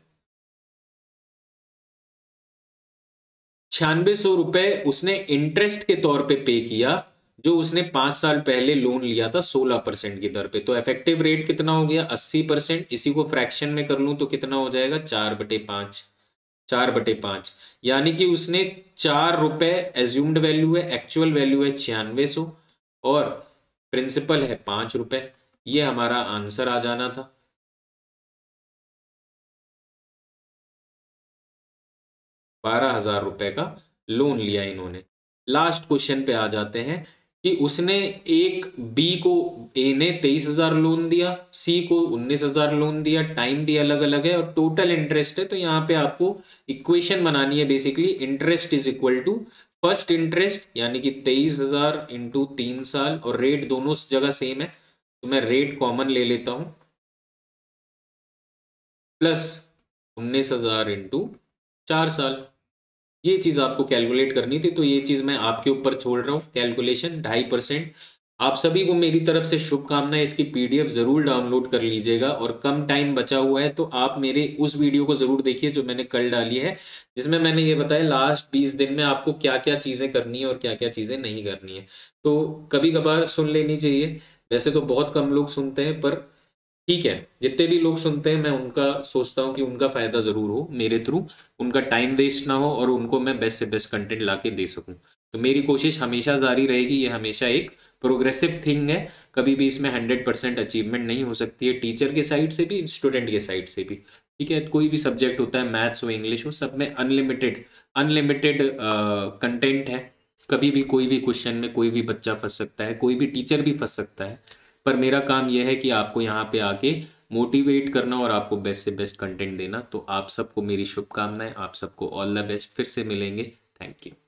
9600 रुपए उसने इंटरेस्ट के तौर पे पे किया, जो उसने 5 साल पहले लोन लिया था 16% की दर पे। तो इफेक्टिव रेट कितना हो गया, 80%। इसी को फ्रैक्शन में कर लूं तो कितना हो जाएगा, 4/5, 4/5, यानी कि उसने 4 रुपए एज्यूम्ड वैल्यू है, एक्चुअल वैल्यू है 9600, और प्रिंसिपल है 5 रुपए। ये हमारा आंसर आ जाना था। 12,000 रुपए का लोन लिया इन्होंने। लास्ट क्वेश्चन पे आ जाते हैं कि उसने एक बी को, ए ने 23,000 लोन दिया, सी को 19,000 लोन दिया, टाइम भी अलग अलग है और टोटल इंटरेस्ट है। तो यहाँ पे आपको इक्वेशन बनानी है, basically interest is equal to first interest यानी कि 23,000 इंटू 3 साल, और रेट दोनों जगह सेम है तो मैं रेट कॉमन ले लेता हूं, प्लस 19,000 इंटू 4 साल। ये चीज आपको कैलकुलेट करनी थी, तो ये चीज मैं आपके ऊपर छोड़ रहा हूँ कैलकुलेशन, 2.5%। आप सभी को मेरी तरफ से शुभकामनाएं। इसकी पीडीएफ जरूर डाउनलोड कर लीजिएगा, और कम टाइम बचा हुआ है तो आप मेरे उस वीडियो को जरूर देखिए जो मैंने कल डाली है, जिसमें मैंने ये बताया लास्ट 20 दिन में आपको क्या क्या चीजें करनी है और क्या क्या चीजें नहीं करनी है। तो कभी कभार सुन लेनी चाहिए, वैसे तो बहुत कम लोग सुनते हैं, पर ठीक है, जितने भी लोग सुनते हैं मैं उनका सोचता हूँ कि उनका फायदा जरूर हो मेरे थ्रू, उनका टाइम वेस्ट ना हो और उनको मैं बेस्ट से बेस्ट कंटेंट ला के दे सकूँ। तो मेरी कोशिश हमेशा जारी रहेगी, ये हमेशा एक प्रोग्रेसिव थिंग है, कभी भी इसमें 100% अचीवमेंट नहीं हो सकती है, टीचर के साइड से भी स्टूडेंट के साइड से भी। ठीक है, कोई भी सब्जेक्ट होता है, मैथ्स हो इंग्लिश हो, सब में अनलिमिटेड कंटेंट है। कभी भी कोई भी क्वेश्चन में कोई भी बच्चा फंस सकता है, कोई भी टीचर भी फंस सकता है, पर मेरा काम यह है कि आपको यहाँ पे आके मोटिवेट करना और आपको बेस्ट से बेस्ट कंटेंट देना। तो आप सबको मेरी शुभकामनाएं, आप सबको ऑल द बेस्ट। फिर से मिलेंगे, थैंक यू।